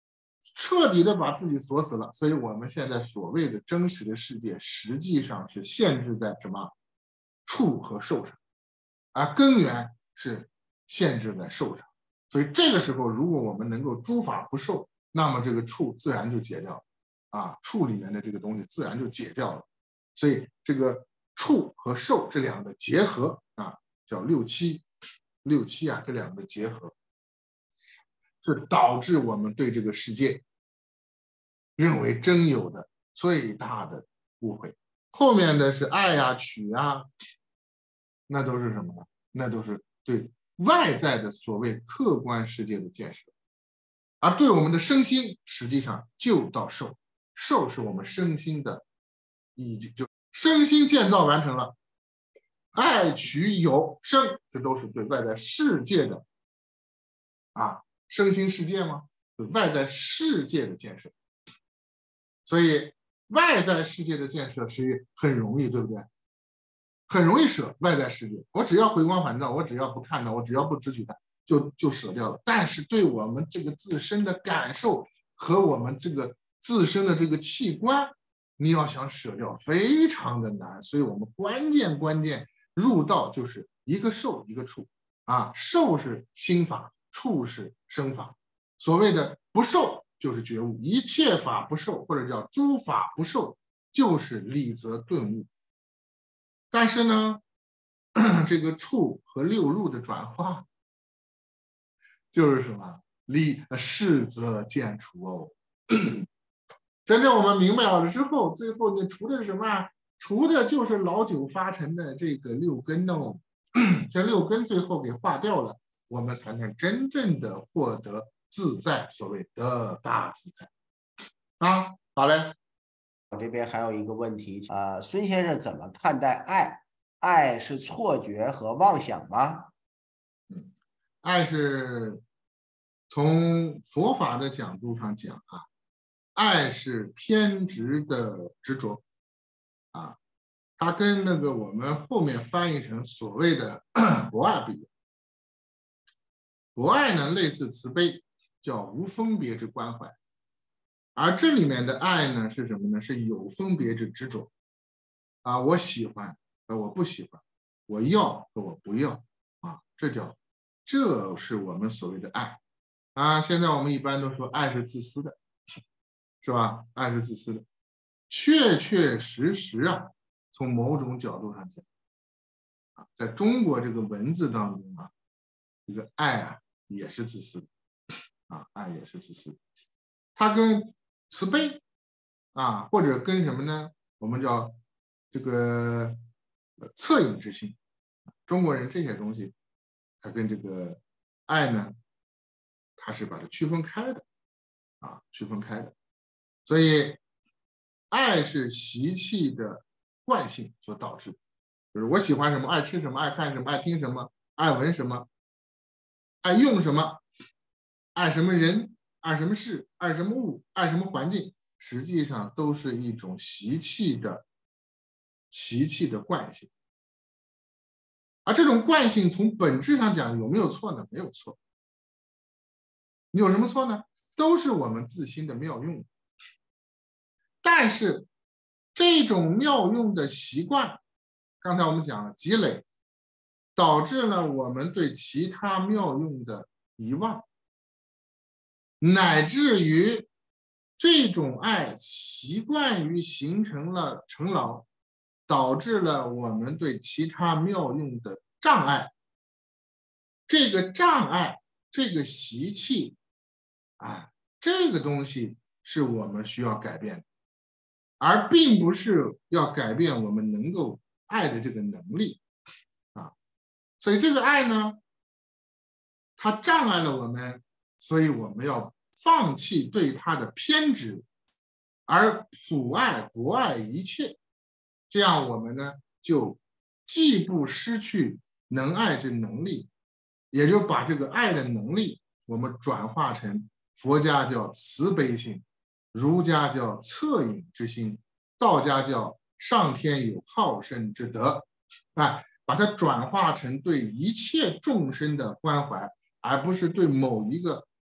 彻底的把自己锁死了。所以我们现在所谓的真实的世界，实际上是限制在什么触和受上，而根源是限制在受上。所以这个时候，如果我们能够诸法不受，那么这个触自然就解掉了啊，触里面的这个东西自然就解掉了。所以这个触和受这两个结合啊，叫六七六七啊，这两个结合是导致我们对这个世界认为真有的最大的误会。后面的是爱呀、取啊，那都是什么呢？那都是对外在的所谓客观世界的建设，而对我们的身心，实际上就到受，受是我们身心的，已经就身心建造完成了。爱取有生，这都是对外在世界的啊，身心世界吗？对外在世界的建设。所以外在世界的建设是很容易，对不对？很容易舍外在世界，我只要回光返照，我只要不看到，我只要不执取它，就就舍掉了。但是对我们这个自身的感受和我们这个自身的这个器官，你要想舍掉，非常的难。所以我们关键关键入道就是一个受一个触啊，受是心法，触是身法。所谓的不受就是觉悟，一切法不受，或者叫诸法不受，就是理则顿悟。但是呢，这个触和六入的转化，就是什么理事则见除哦。真正我们明白了之后，最后你除的是什么啊？除的就是老九发成的这个六根哦。这六根最后给化掉了，我们才能真正的获得自在，所谓的大自在啊。好嘞。 我这边还有一个问题，呃，孙先生怎么看待爱？爱是错觉和妄想吗？ 嗯，爱是从佛法的角度上讲啊，爱是偏执的执着啊，它跟那个我们后面翻译成所谓的博爱不一样。博爱呢，类似慈悲，叫无分别之关怀。而这里面的爱呢是什么呢？是有分别之执着啊，我喜欢和我不喜欢，我要和我不要啊，这叫这是我们所谓的爱啊。现在我们一般都说爱是自私的，是吧？爱是自私的，确确实实啊，从某种角度上讲啊，在中国这个文字当中啊，这个爱啊也是自私的啊，爱也是自私的，它跟慈悲啊，或者跟什么呢？我们叫这个恻隐之心。中国人这些东西，它跟这个爱呢，它是把它区分开的啊，区分开的。所以，爱是习气的惯性所导致的，就是我喜欢什么，爱吃什么，爱看什么，爱听什么，爱闻什么，爱用什么，爱什么人。爱什么事，爱什么物，爱什么环境，实际上都是一种习气的习气的惯性。而这种惯性从本质上讲有没有错呢？没有错。有什么错呢？都是我们自心的妙用。但是这种妙用的习惯，刚才我们讲了积累，导致了我们对其他妙用的遗忘。乃至于这种爱习惯于形成了成老，导致了我们对其他妙用的障碍。这个障碍，这个习气啊，这个东西是我们需要改变的，而并不是要改变我们能够爱的这个能力啊。所以这个爱呢，它障碍了我们，所以我们要放弃对它的偏执，而普爱博爱一切，这样我们呢就既不失去能爱之能力，也就把这个爱的能力我们转化成佛家叫慈悲心，儒家叫恻隐之心，道家叫上天有好生之德啊，把它转化成对一切众生的关怀，而不是对某一个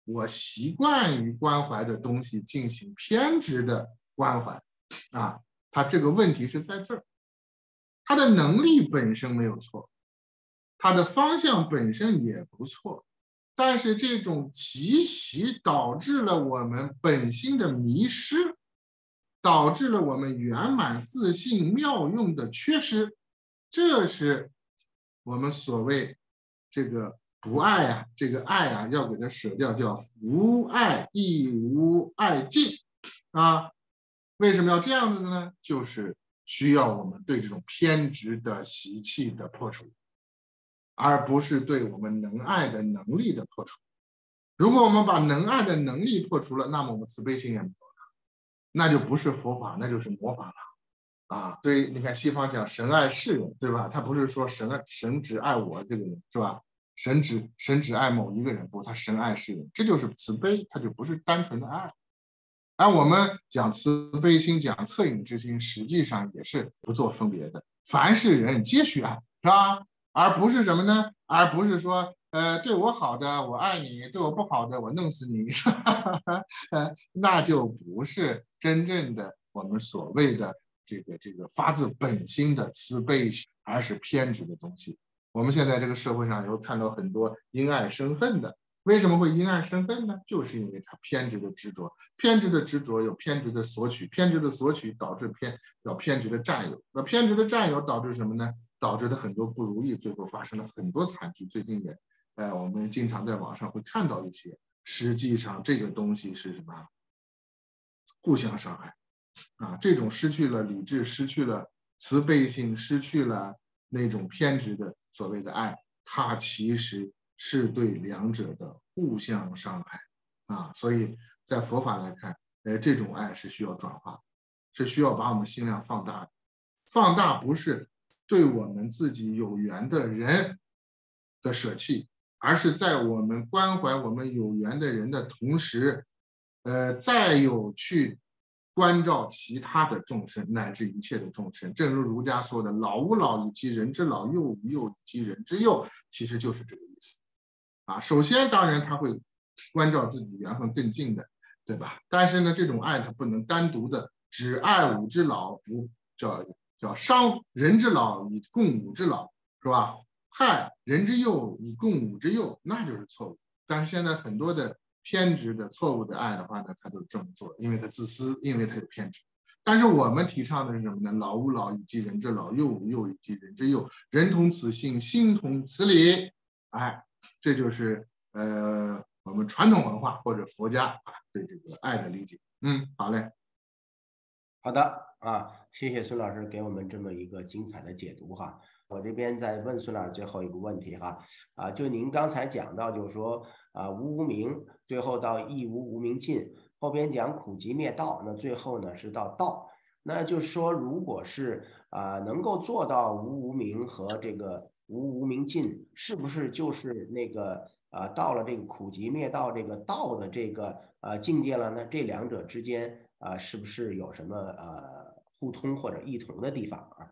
我习惯于关怀的东西进行偏执的关怀啊，他这个问题是在这儿。他的能力本身没有错，他的方向本身也不错，但是这种习习导致了我们本心的迷失，导致了我们圆满自信妙用的缺失，这是我们所谓这个不爱啊，这个爱啊要给它舍掉，叫无爱亦无爱尽啊。为什么要这样子呢？就是需要我们对这种偏执的习气的破除，而不是对我们能爱的能力的破除。如果我们把能爱的能力破除了，那么我们慈悲心也没有了，那就不是佛法，那就是魔法了啊。所以你看西方讲神爱世人，对吧？他不是说神神只爱我这个人，是吧？神只神只爱某一个人，不，他神爱世人，这就是慈悲，他就不是单纯的爱。而我们讲慈悲心，讲恻隐之心，实际上也是不做分别的，凡是人皆须爱，是吧？而不是什么呢？而不是说，呃，对我好的我爱你，对我不好的我弄死你，呃，那就不是真正的我们所谓的这个这个发自本心的慈悲心，而是偏执的东西。我们现在这个社会上有看到很多因爱生恨的。为什么会因爱生恨呢？就是因为他偏执的执着，偏执的执着有偏执的索取，偏执的索取导致偏要偏执的占有，那偏执的占有导致什么呢？导致的很多不如意，最后发生了很多惨剧。最近也，呃，我们经常在网上会看到一些，实际上这个东西是什么？互相伤害啊！这种失去了理智，失去了慈悲心，失去了那种偏执的所谓的爱，它其实是对两者的互相伤害啊，所以在佛法来看，呃，这种爱是需要转化，是需要把我们心量放大的。放大不是对我们自己有缘的人的舍弃，而是在我们关怀我们有缘的人的同时，呃，再有去关照其他的众生，乃至一切的众生。正如儒家说的，老吾老以及人之老，幼吾幼以及人之幼，其实就是这个意思。啊，首先当然他会关照自己缘分更近的，对吧？但是呢，这种爱他不能单独的只爱吾之老，不叫叫伤人之老以供吾之老，是吧？害人之幼以供吾之幼，那就是错误。但是现在很多的偏执的错误的爱的话呢，他都这么做，因为他自私，因为他有偏执。但是我们提倡的是什么呢？老吾老以及人之老，幼吾幼以及人之幼，人同此心，心同此理。哎。这就是呃我们传统文化或者佛家啊对这个爱的理解。嗯，好嘞， 好的啊，谢谢孙老师给我们这么一个精彩的解读哈。我这边再问孙老师最后一个问题哈，啊，就您刚才讲到，就是说啊，无无明，最后到亦无无明尽，后边讲苦集灭道，那最后呢是到道。那就是说，如果是啊能够做到无无明和这个无无明尽，是不是就是那个啊到了这个苦集灭道这个道的这个呃境界了呢？这两者之间啊是不是有什么呃互通或者异同的地方啊？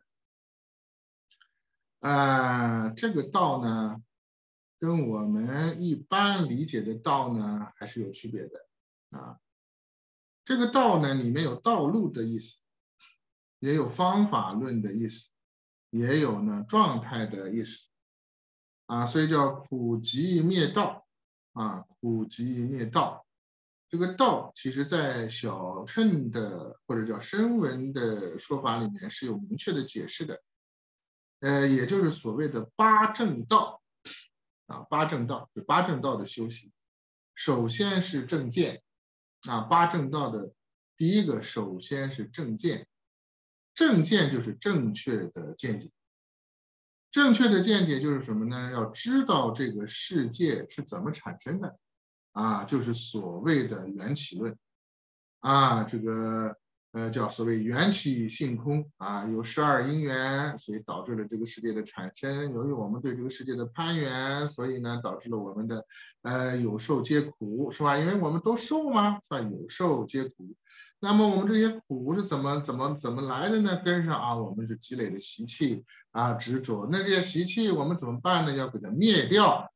呃，这个道呢，跟我们一般理解的道呢还是有区别的啊。这个道呢里面有道路的意思，也有方法论的意思，也有呢状态的意思啊，所以叫苦集灭道啊，苦集灭道。这个道其实在小乘的或者叫声闻的说法里面是有明确的解释的，呃，也就是所谓的八正道啊，八正道就八正道的修行，首先是正见啊，八正道的第一个首先是正见，正见就是正确的见解。正确的见解就是什么呢？要知道这个世界是怎么产生的啊，就是所谓的缘起论啊，这个呃叫所谓缘起性空啊，有十二因缘，所以导致了这个世界的产生。由于我们对这个世界的攀缘，所以呢导致了我们的呃有受皆苦，是吧？因为我们都受嘛，算有受皆苦。那么我们这些苦是怎么怎么怎么来的呢？跟上啊，我们是积累的习气啊，执着。那这些习气我们怎么办呢？要给它灭掉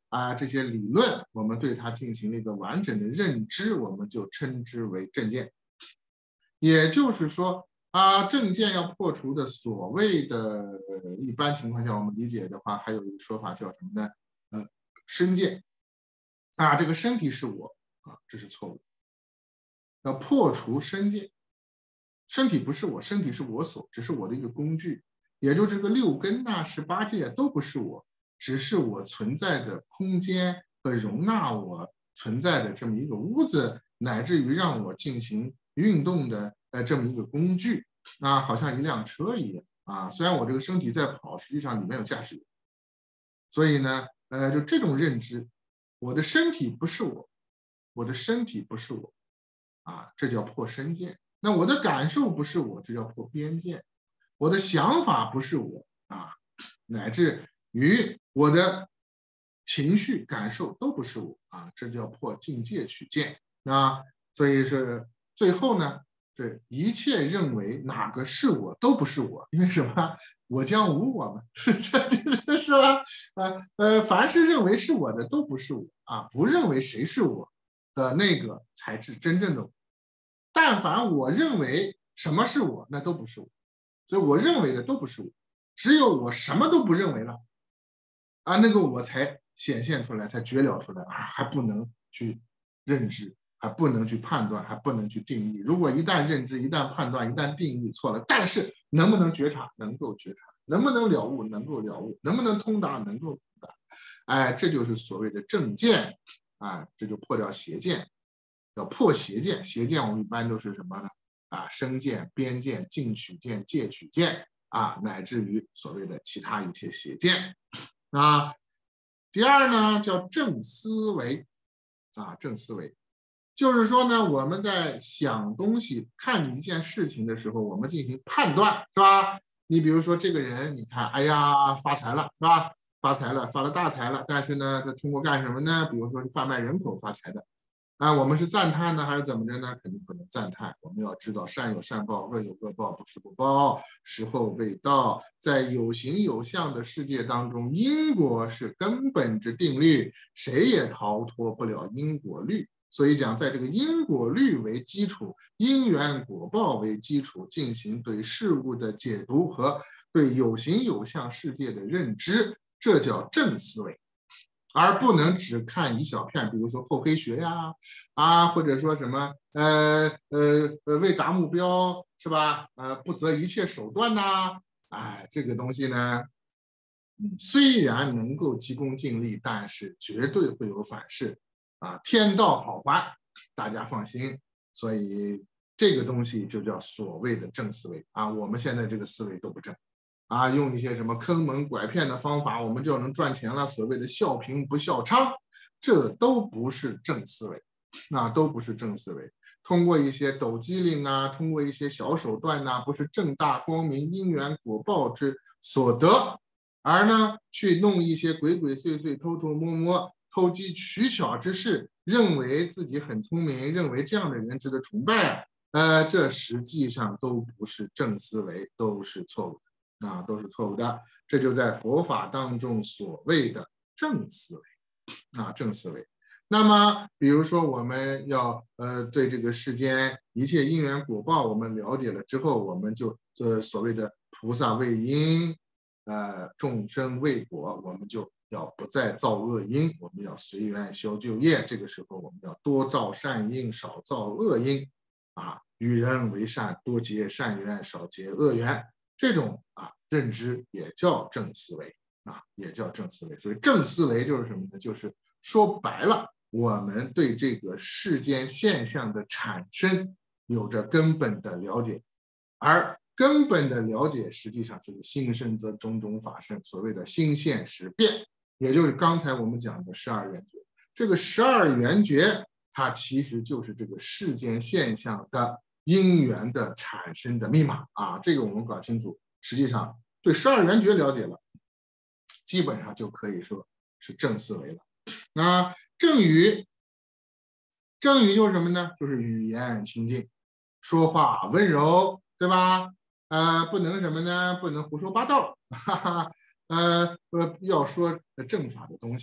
啊这些理论，我们对它进行了一个完整的认知，我们就称之为正见。也就是说啊，正见要破除的所谓的、呃、一般情况下我们理解的话，还有一个说法叫什么呢？呃，身见啊，这个身体是我啊，这是错误。要破除身见，身体不是我，身体是我所，只是我的一个工具。也就这个六根呐、十八界都不是我，只是我存在的空间和容纳我存在的这么一个屋子，乃至于让我进行运动的呃这么一个工具啊，好像一辆车一样啊。虽然我这个身体在跑，实际上里面有驾驶员。所以呢，呃，就这种认知，我的身体不是我，我的身体不是我啊，这叫破身见。那我的感受不是我，这叫破边见。我的想法不是我啊，乃至于我的情绪感受都不是我啊，这叫破境界取见啊。所以是最后呢，这一切认为哪个是我都不是我，因为什么？我将无我嘛，这是吧？呃呃，凡是认为是我的都不是我啊，不认为谁是我的那个才是真正的我。但凡我认为什么是我，那都不是我。所以我认为的都不是我，只有我什么都不认为了啊，那个我才显现出来，才觉了出来啊，还不能去认知，还不能去判断，还不能去定义。如果一旦认知，一旦判断，一旦定义错了，但是能不能觉察？能够觉察。能不能了悟？能够了悟。能不能通达？能够通达。哎，这就是所谓的正见啊，这就破掉邪见。要破邪见，邪见我们一般都是什么呢？啊，身见、边见、境取见、界取见啊，乃至于所谓的其他一切邪见啊。第二呢，叫正思维啊，正思维就是说呢，我们在想东西、看一件事情的时候，我们进行判断，是吧？你比如说这个人，你看，哎呀，发财了，是吧？发财了，发了大财了，但是呢，他通过干什么呢？比如说贩卖人口发财的。啊，我们是赞叹呢，还是怎么着呢？肯定不能赞叹。我们要知道，善有善报，恶有恶报，不是不报，时候未到。在有形有相的世界当中，因果是根本之定律，谁也逃脱不了因果律。所以讲，在这个因果律为基础，因缘果报为基础，进行对事物的解读和对有形有相世界的认知，这叫正思维。而不能只看一小片，比如说厚黑学呀，啊，或者说什么呃呃呃为达目标是吧？呃，不择一切手段呐、啊，哎，这个东西呢，虽然能够急功近利，但是绝对会有反噬啊，天道好还，大家放心。所以这个东西就叫所谓的正思维啊，我们现在这个思维都不正。啊，用一些什么坑蒙拐骗的方法，我们就能赚钱了。所谓的笑贫不笑娼，这都不是正思维，那都不是正思维。通过一些抖机灵啊，通过一些小手段呐、啊，不是正大光明因缘果报之所得，而呢去弄一些鬼鬼祟祟、偷偷摸摸、偷机取巧之事，认为自己很聪明，认为这样的人值得崇拜，呃，这实际上都不是正思维，都是错误的。啊，都是错误的，这就在佛法当中所谓的正思维啊，正思维。那么，比如说我们要呃对这个世间一切因缘果报，我们了解了之后，我们就呃所谓的菩萨为因，呃众生为果，我们就要不再造恶因，我们要随缘消旧业。这个时候，我们要多造善因，少造恶因啊，与人为善，多结善缘，少结恶缘。这种啊认知也叫正思维啊，也叫正思维。所以正思维就是什么呢？就是说白了，我们对这个世间现象的产生有着根本的了解，而根本的了解实际上就是心生则种种法生，所谓的心现识变，也就是刚才我们讲的十二缘觉。这个十二缘觉，它其实就是这个世间现象的因缘的产生的密码啊，这个我们搞清楚，实际上对十二缘觉了解了，基本上就可以说是正思维了。那正语，正语就是什么呢？就是语言清净，说话温柔，对吧？呃，不能什么呢？不能胡说八道，哈哈。呃呃，要说正法的东西，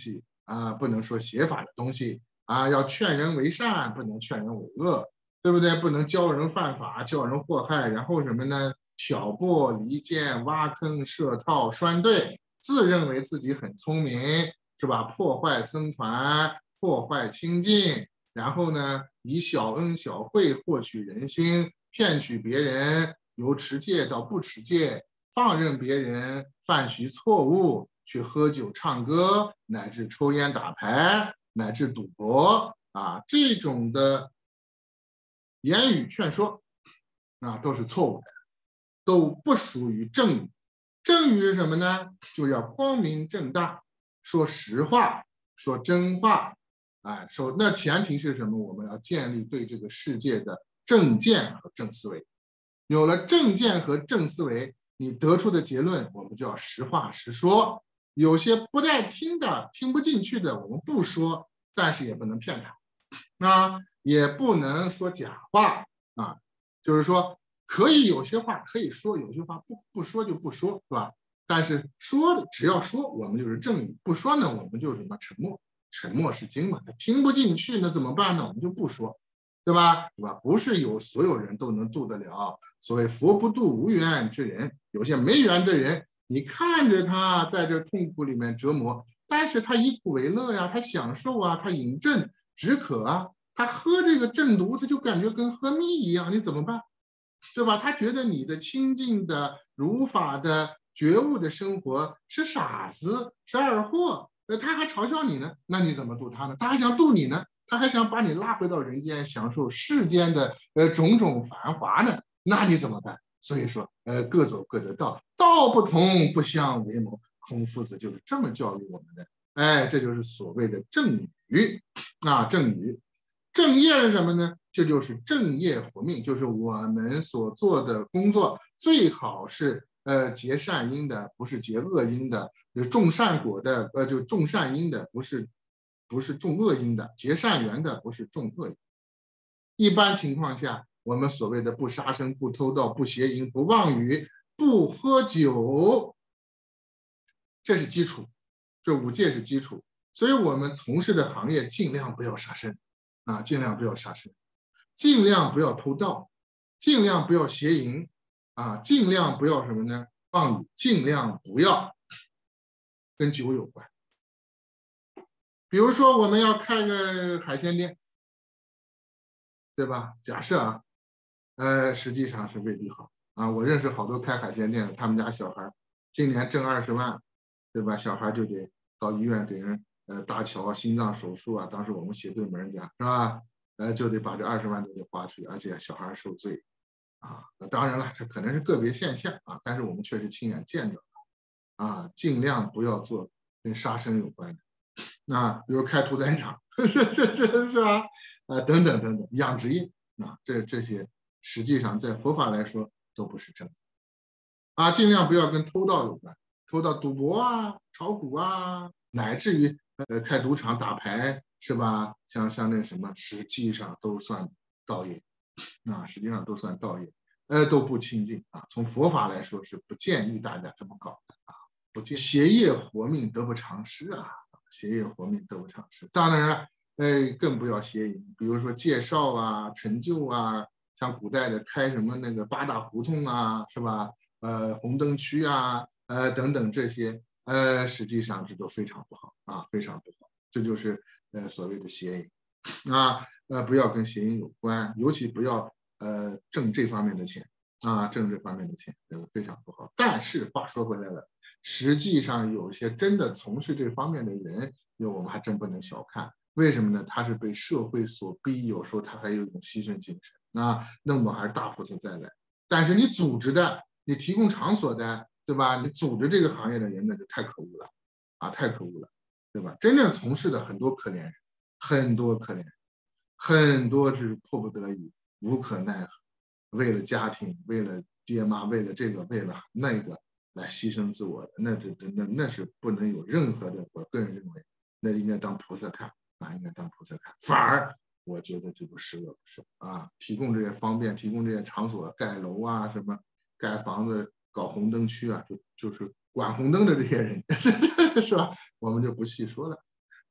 啊，不能说邪法的东西啊，要劝人为善，不能劝人为恶，对不对？不能教人犯法，教人祸害，然后什么呢？挑拨离间、挖坑设套、拴对，自认为自己很聪明，是吧？破坏僧团，破坏清净，然后呢，以小恩小惠获取人心，骗取别人，由持戒到不持戒，放任别人犯许错误，去喝酒唱歌，乃至抽烟打牌，乃至赌博啊，这种的言语劝说啊，都是错误的，都不属于正语。正语是什么呢？就要光明正大，说实话，说真话。哎，说那前提是什么？我们要建立对这个世界的正见和正思维。有了正见和正思维，你得出的结论，我们就要实话实说。有些不带听的、听不进去的，我们不说，但是也不能骗他啊，也不能说假话啊。就是说，可以有些话可以说，有些话不不说就不说，是吧？但是说的只要说，我们就是正语；不说呢，我们就是什么沉默。沉默是金嘛，他听不进去，那怎么办呢？我们就不说，对吧？对吧？不是有所有人都能度得了。所谓佛不度无缘之人，有些没缘的人，你看着他在这痛苦里面折磨，但是他以苦为乐呀，他享受啊，他饮鸩止渴啊，他喝这个鸩毒，他就感觉跟喝蜜一样，你怎么办？对吧？他觉得你的清净的、如法的、觉悟的生活是傻子，是二货。呃，他还嘲笑你呢，那你怎么度他呢？他还想度你呢，他还想把你拉回到人间，享受世间的呃种种繁华呢，那你怎么办？所以说，呃，各走各的道，道不同不相为谋。孔夫子就是这么教育我们的。哎，这就是所谓的正语啊，正语。正业是什么呢？这就是正业活命，就是我们所做的工作最好是呃结善因的，不是结恶因的；种善果的，呃就种善因的，不是不是种恶因的；结善缘的，不是种恶因。一般情况下，我们所谓的不杀生、不偷盗、不邪淫、不妄语、不喝酒，这是基础，这五戒是基础。所以我们从事的行业尽量不要杀生。啊，尽量不要杀生，尽量不要偷盗，尽量不要邪淫，啊，尽量不要什么呢？妄语，尽量不要跟酒有关。比如说，我们要开个海鲜店，对吧？假设啊，呃，实际上是未必好啊。我认识好多开海鲜店的，他们家小孩今年挣二十万，对吧？小孩就得到医院给人。呃，搭桥啊，心脏手术啊，当时我们斜对门家是吧？呃，就得把这二十万都得花出去，而且小孩受罪啊。那当然了，这可能是个别现象啊，但是我们确实亲眼见着啊，尽量不要做跟杀生有关的啊，比如开屠宰场，是是是是吧？呃，等等等等，养殖业啊，这这些实际上在佛法来说都不是正的啊，尽量不要跟偷盗有关，偷盗、赌博啊、炒股啊，乃至于。呃，开赌场打牌是吧？像像那什么，实际上都算盗业啊，实际上都算盗业，呃，都不清净啊。从佛法来说是不建议大家这么搞的啊，不建邪业活命得不偿失啊，邪业活命得不偿失。当然了，呃，更不要邪淫，比如说介绍啊、成就啊，像古代的开什么那个八大胡同啊，是吧？呃，红灯区啊，呃，等等这些。呃，实际上这都非常不好啊，非常不好。这就是呃所谓的邪淫啊，呃，不要跟邪淫有关，尤其不要呃挣这方面的钱啊，挣这方面的钱，这个非常不好。但是话说回来了，实际上有些真的从事这方面的人，我们还真不能小看。为什么呢？他是被社会所逼，有时候他还有一种牺牲精神啊，那么还是大菩萨再来。但是你组织的，你提供场所的。对吧？你组织这个行业的人，那就太可恶了，啊，太可恶了，对吧？真正从事的很多可怜人，很多可怜人，很多是迫不得已、无可奈何，为了家庭，为了爹妈，为了这个，为了那个来牺牲自我的，那这那那是不能有任何的。我个人认为，那应该当菩萨看啊，应该当菩萨看。反而，我觉得这个十恶不赦啊！提供这些方便，提供这些场所，盖楼啊，什么盖房子。搞红灯区啊，就就是管红灯的这些人，是吧？我们就不细说了。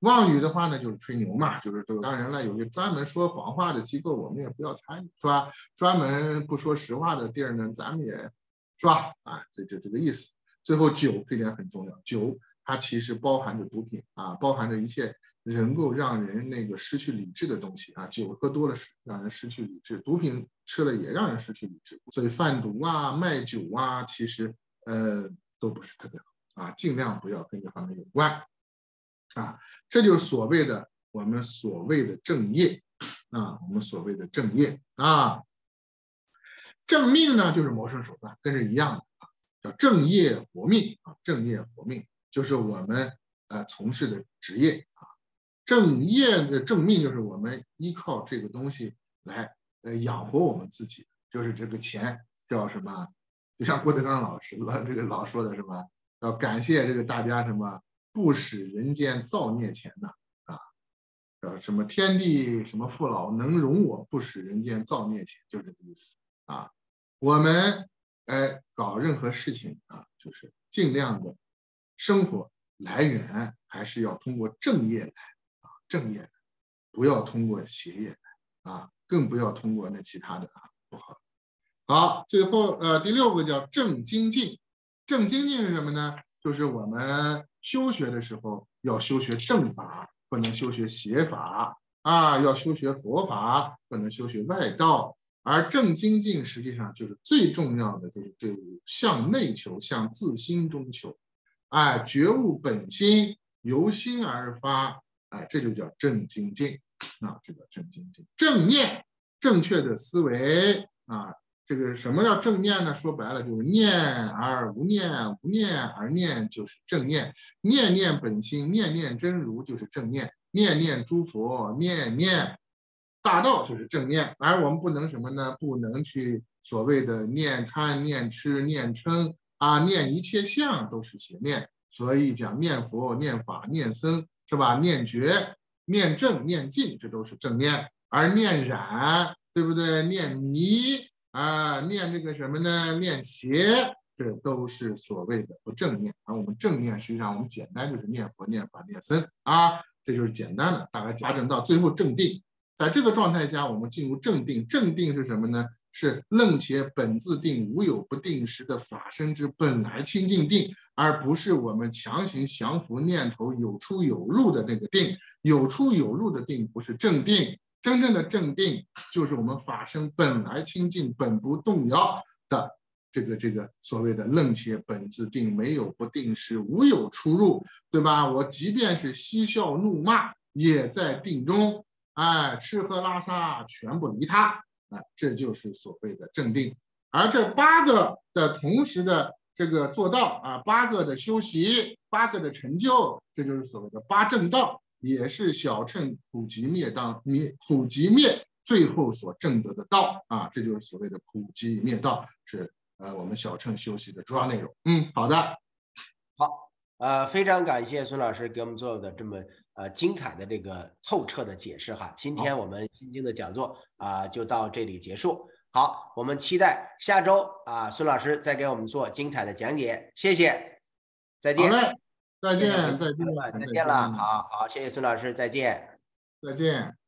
妄语的话呢，就是吹牛嘛，就是这个。当然了，有些专门说谎话的机构，我们也不要参与，是吧？专门不说实话的地儿呢，咱们也是吧？啊，这就这个意思。最后酒这点很重要，酒它其实包含着毒品啊，包含着一切能够让人那个失去理智的东西啊。酒喝多了让人失去理智，毒品吃了也让人失去理智。所以贩毒啊、卖酒啊，其实呃都不是特别好啊，尽量不要跟这方面有关啊。这就是所谓的我们所谓的正业啊，我们所谓的正业啊。正命呢，就是谋生手段，跟这一样的啊。叫正业活命啊，正业活命就是我们呃从事的职业啊。正业的正命就是我们依靠这个东西来呃养活我们自己，就是这个钱叫什么？就像郭德纲老师老这个老说的什么，要感谢这个大家什么不使人间造孽钱呢啊，呃什么天地什么父老能容我，不使人间造孽钱，就这个意思啊。我们哎，搞任何事情啊，就是尽量的生活来源还是要通过正业来啊，正业来，不要通过邪业来啊，更不要通过那其他的啊，不好。好，最后呃第六个叫正精进，正精进是什么呢？就是我们修学的时候要修学正法，不能修学邪法啊，要修学佛法，不能修学外道。而正精进实际上就是最重要的，就是对向内求，向自心中求，哎，觉悟本心，由心而发，哎，这就叫正精进啊，这叫正精进。正念，正确的思维啊，这个什么叫正念呢？说白了就是念而无念，无念而念就是正念，念念本心，念念真如就是正念，念念诸佛，念念大道就是正念。而我们不能什么呢？不能去所谓的念贪、念痴、念嗔啊，念一切相都是邪念。所以讲念佛、念法、念僧，是吧？念觉、念正、念净，这都是正念。而念染，对不对？念迷啊，念这个什么呢？念邪，这都是所谓的不正念。而我们正念，实际上我们简单就是念佛、念法、念僧啊，这就是简单的，大概加正到最后正定。在这个状态下，我们进入正定。正定是什么呢？是楞且本自定，无有不定时的法身之本来清净定，而不是我们强行降服念头有出有入的那个定。有出有入的定不是正定，真正的正定就是我们法身本来清净、本不动摇的这个这个所谓的楞且本自定，没有不定时，无有出入，对吧？我即便是嬉笑怒骂，也在定中。哎，吃喝拉撒全不离他，哎，这就是所谓的正定。而这八个的同时的这个做到啊，八个的修习，八个的成就，这就是所谓的八正道，也是小乘普及灭当灭普及灭最后所证得的道啊，这就是所谓的普及灭道，是呃我们小乘修习的主要内容。嗯，好的， 好，呃，非常感谢孙老师给我们做的这么。呃，精彩的这个透彻的解释哈，今天我们心经的讲座啊、呃、就到这里结束。好，我们期待下周啊、呃、孙老师再给我们做精彩的讲解，谢谢，再见。 好嘞，再见，再见， 再见了，好好，谢谢孙老师，再见， 再见。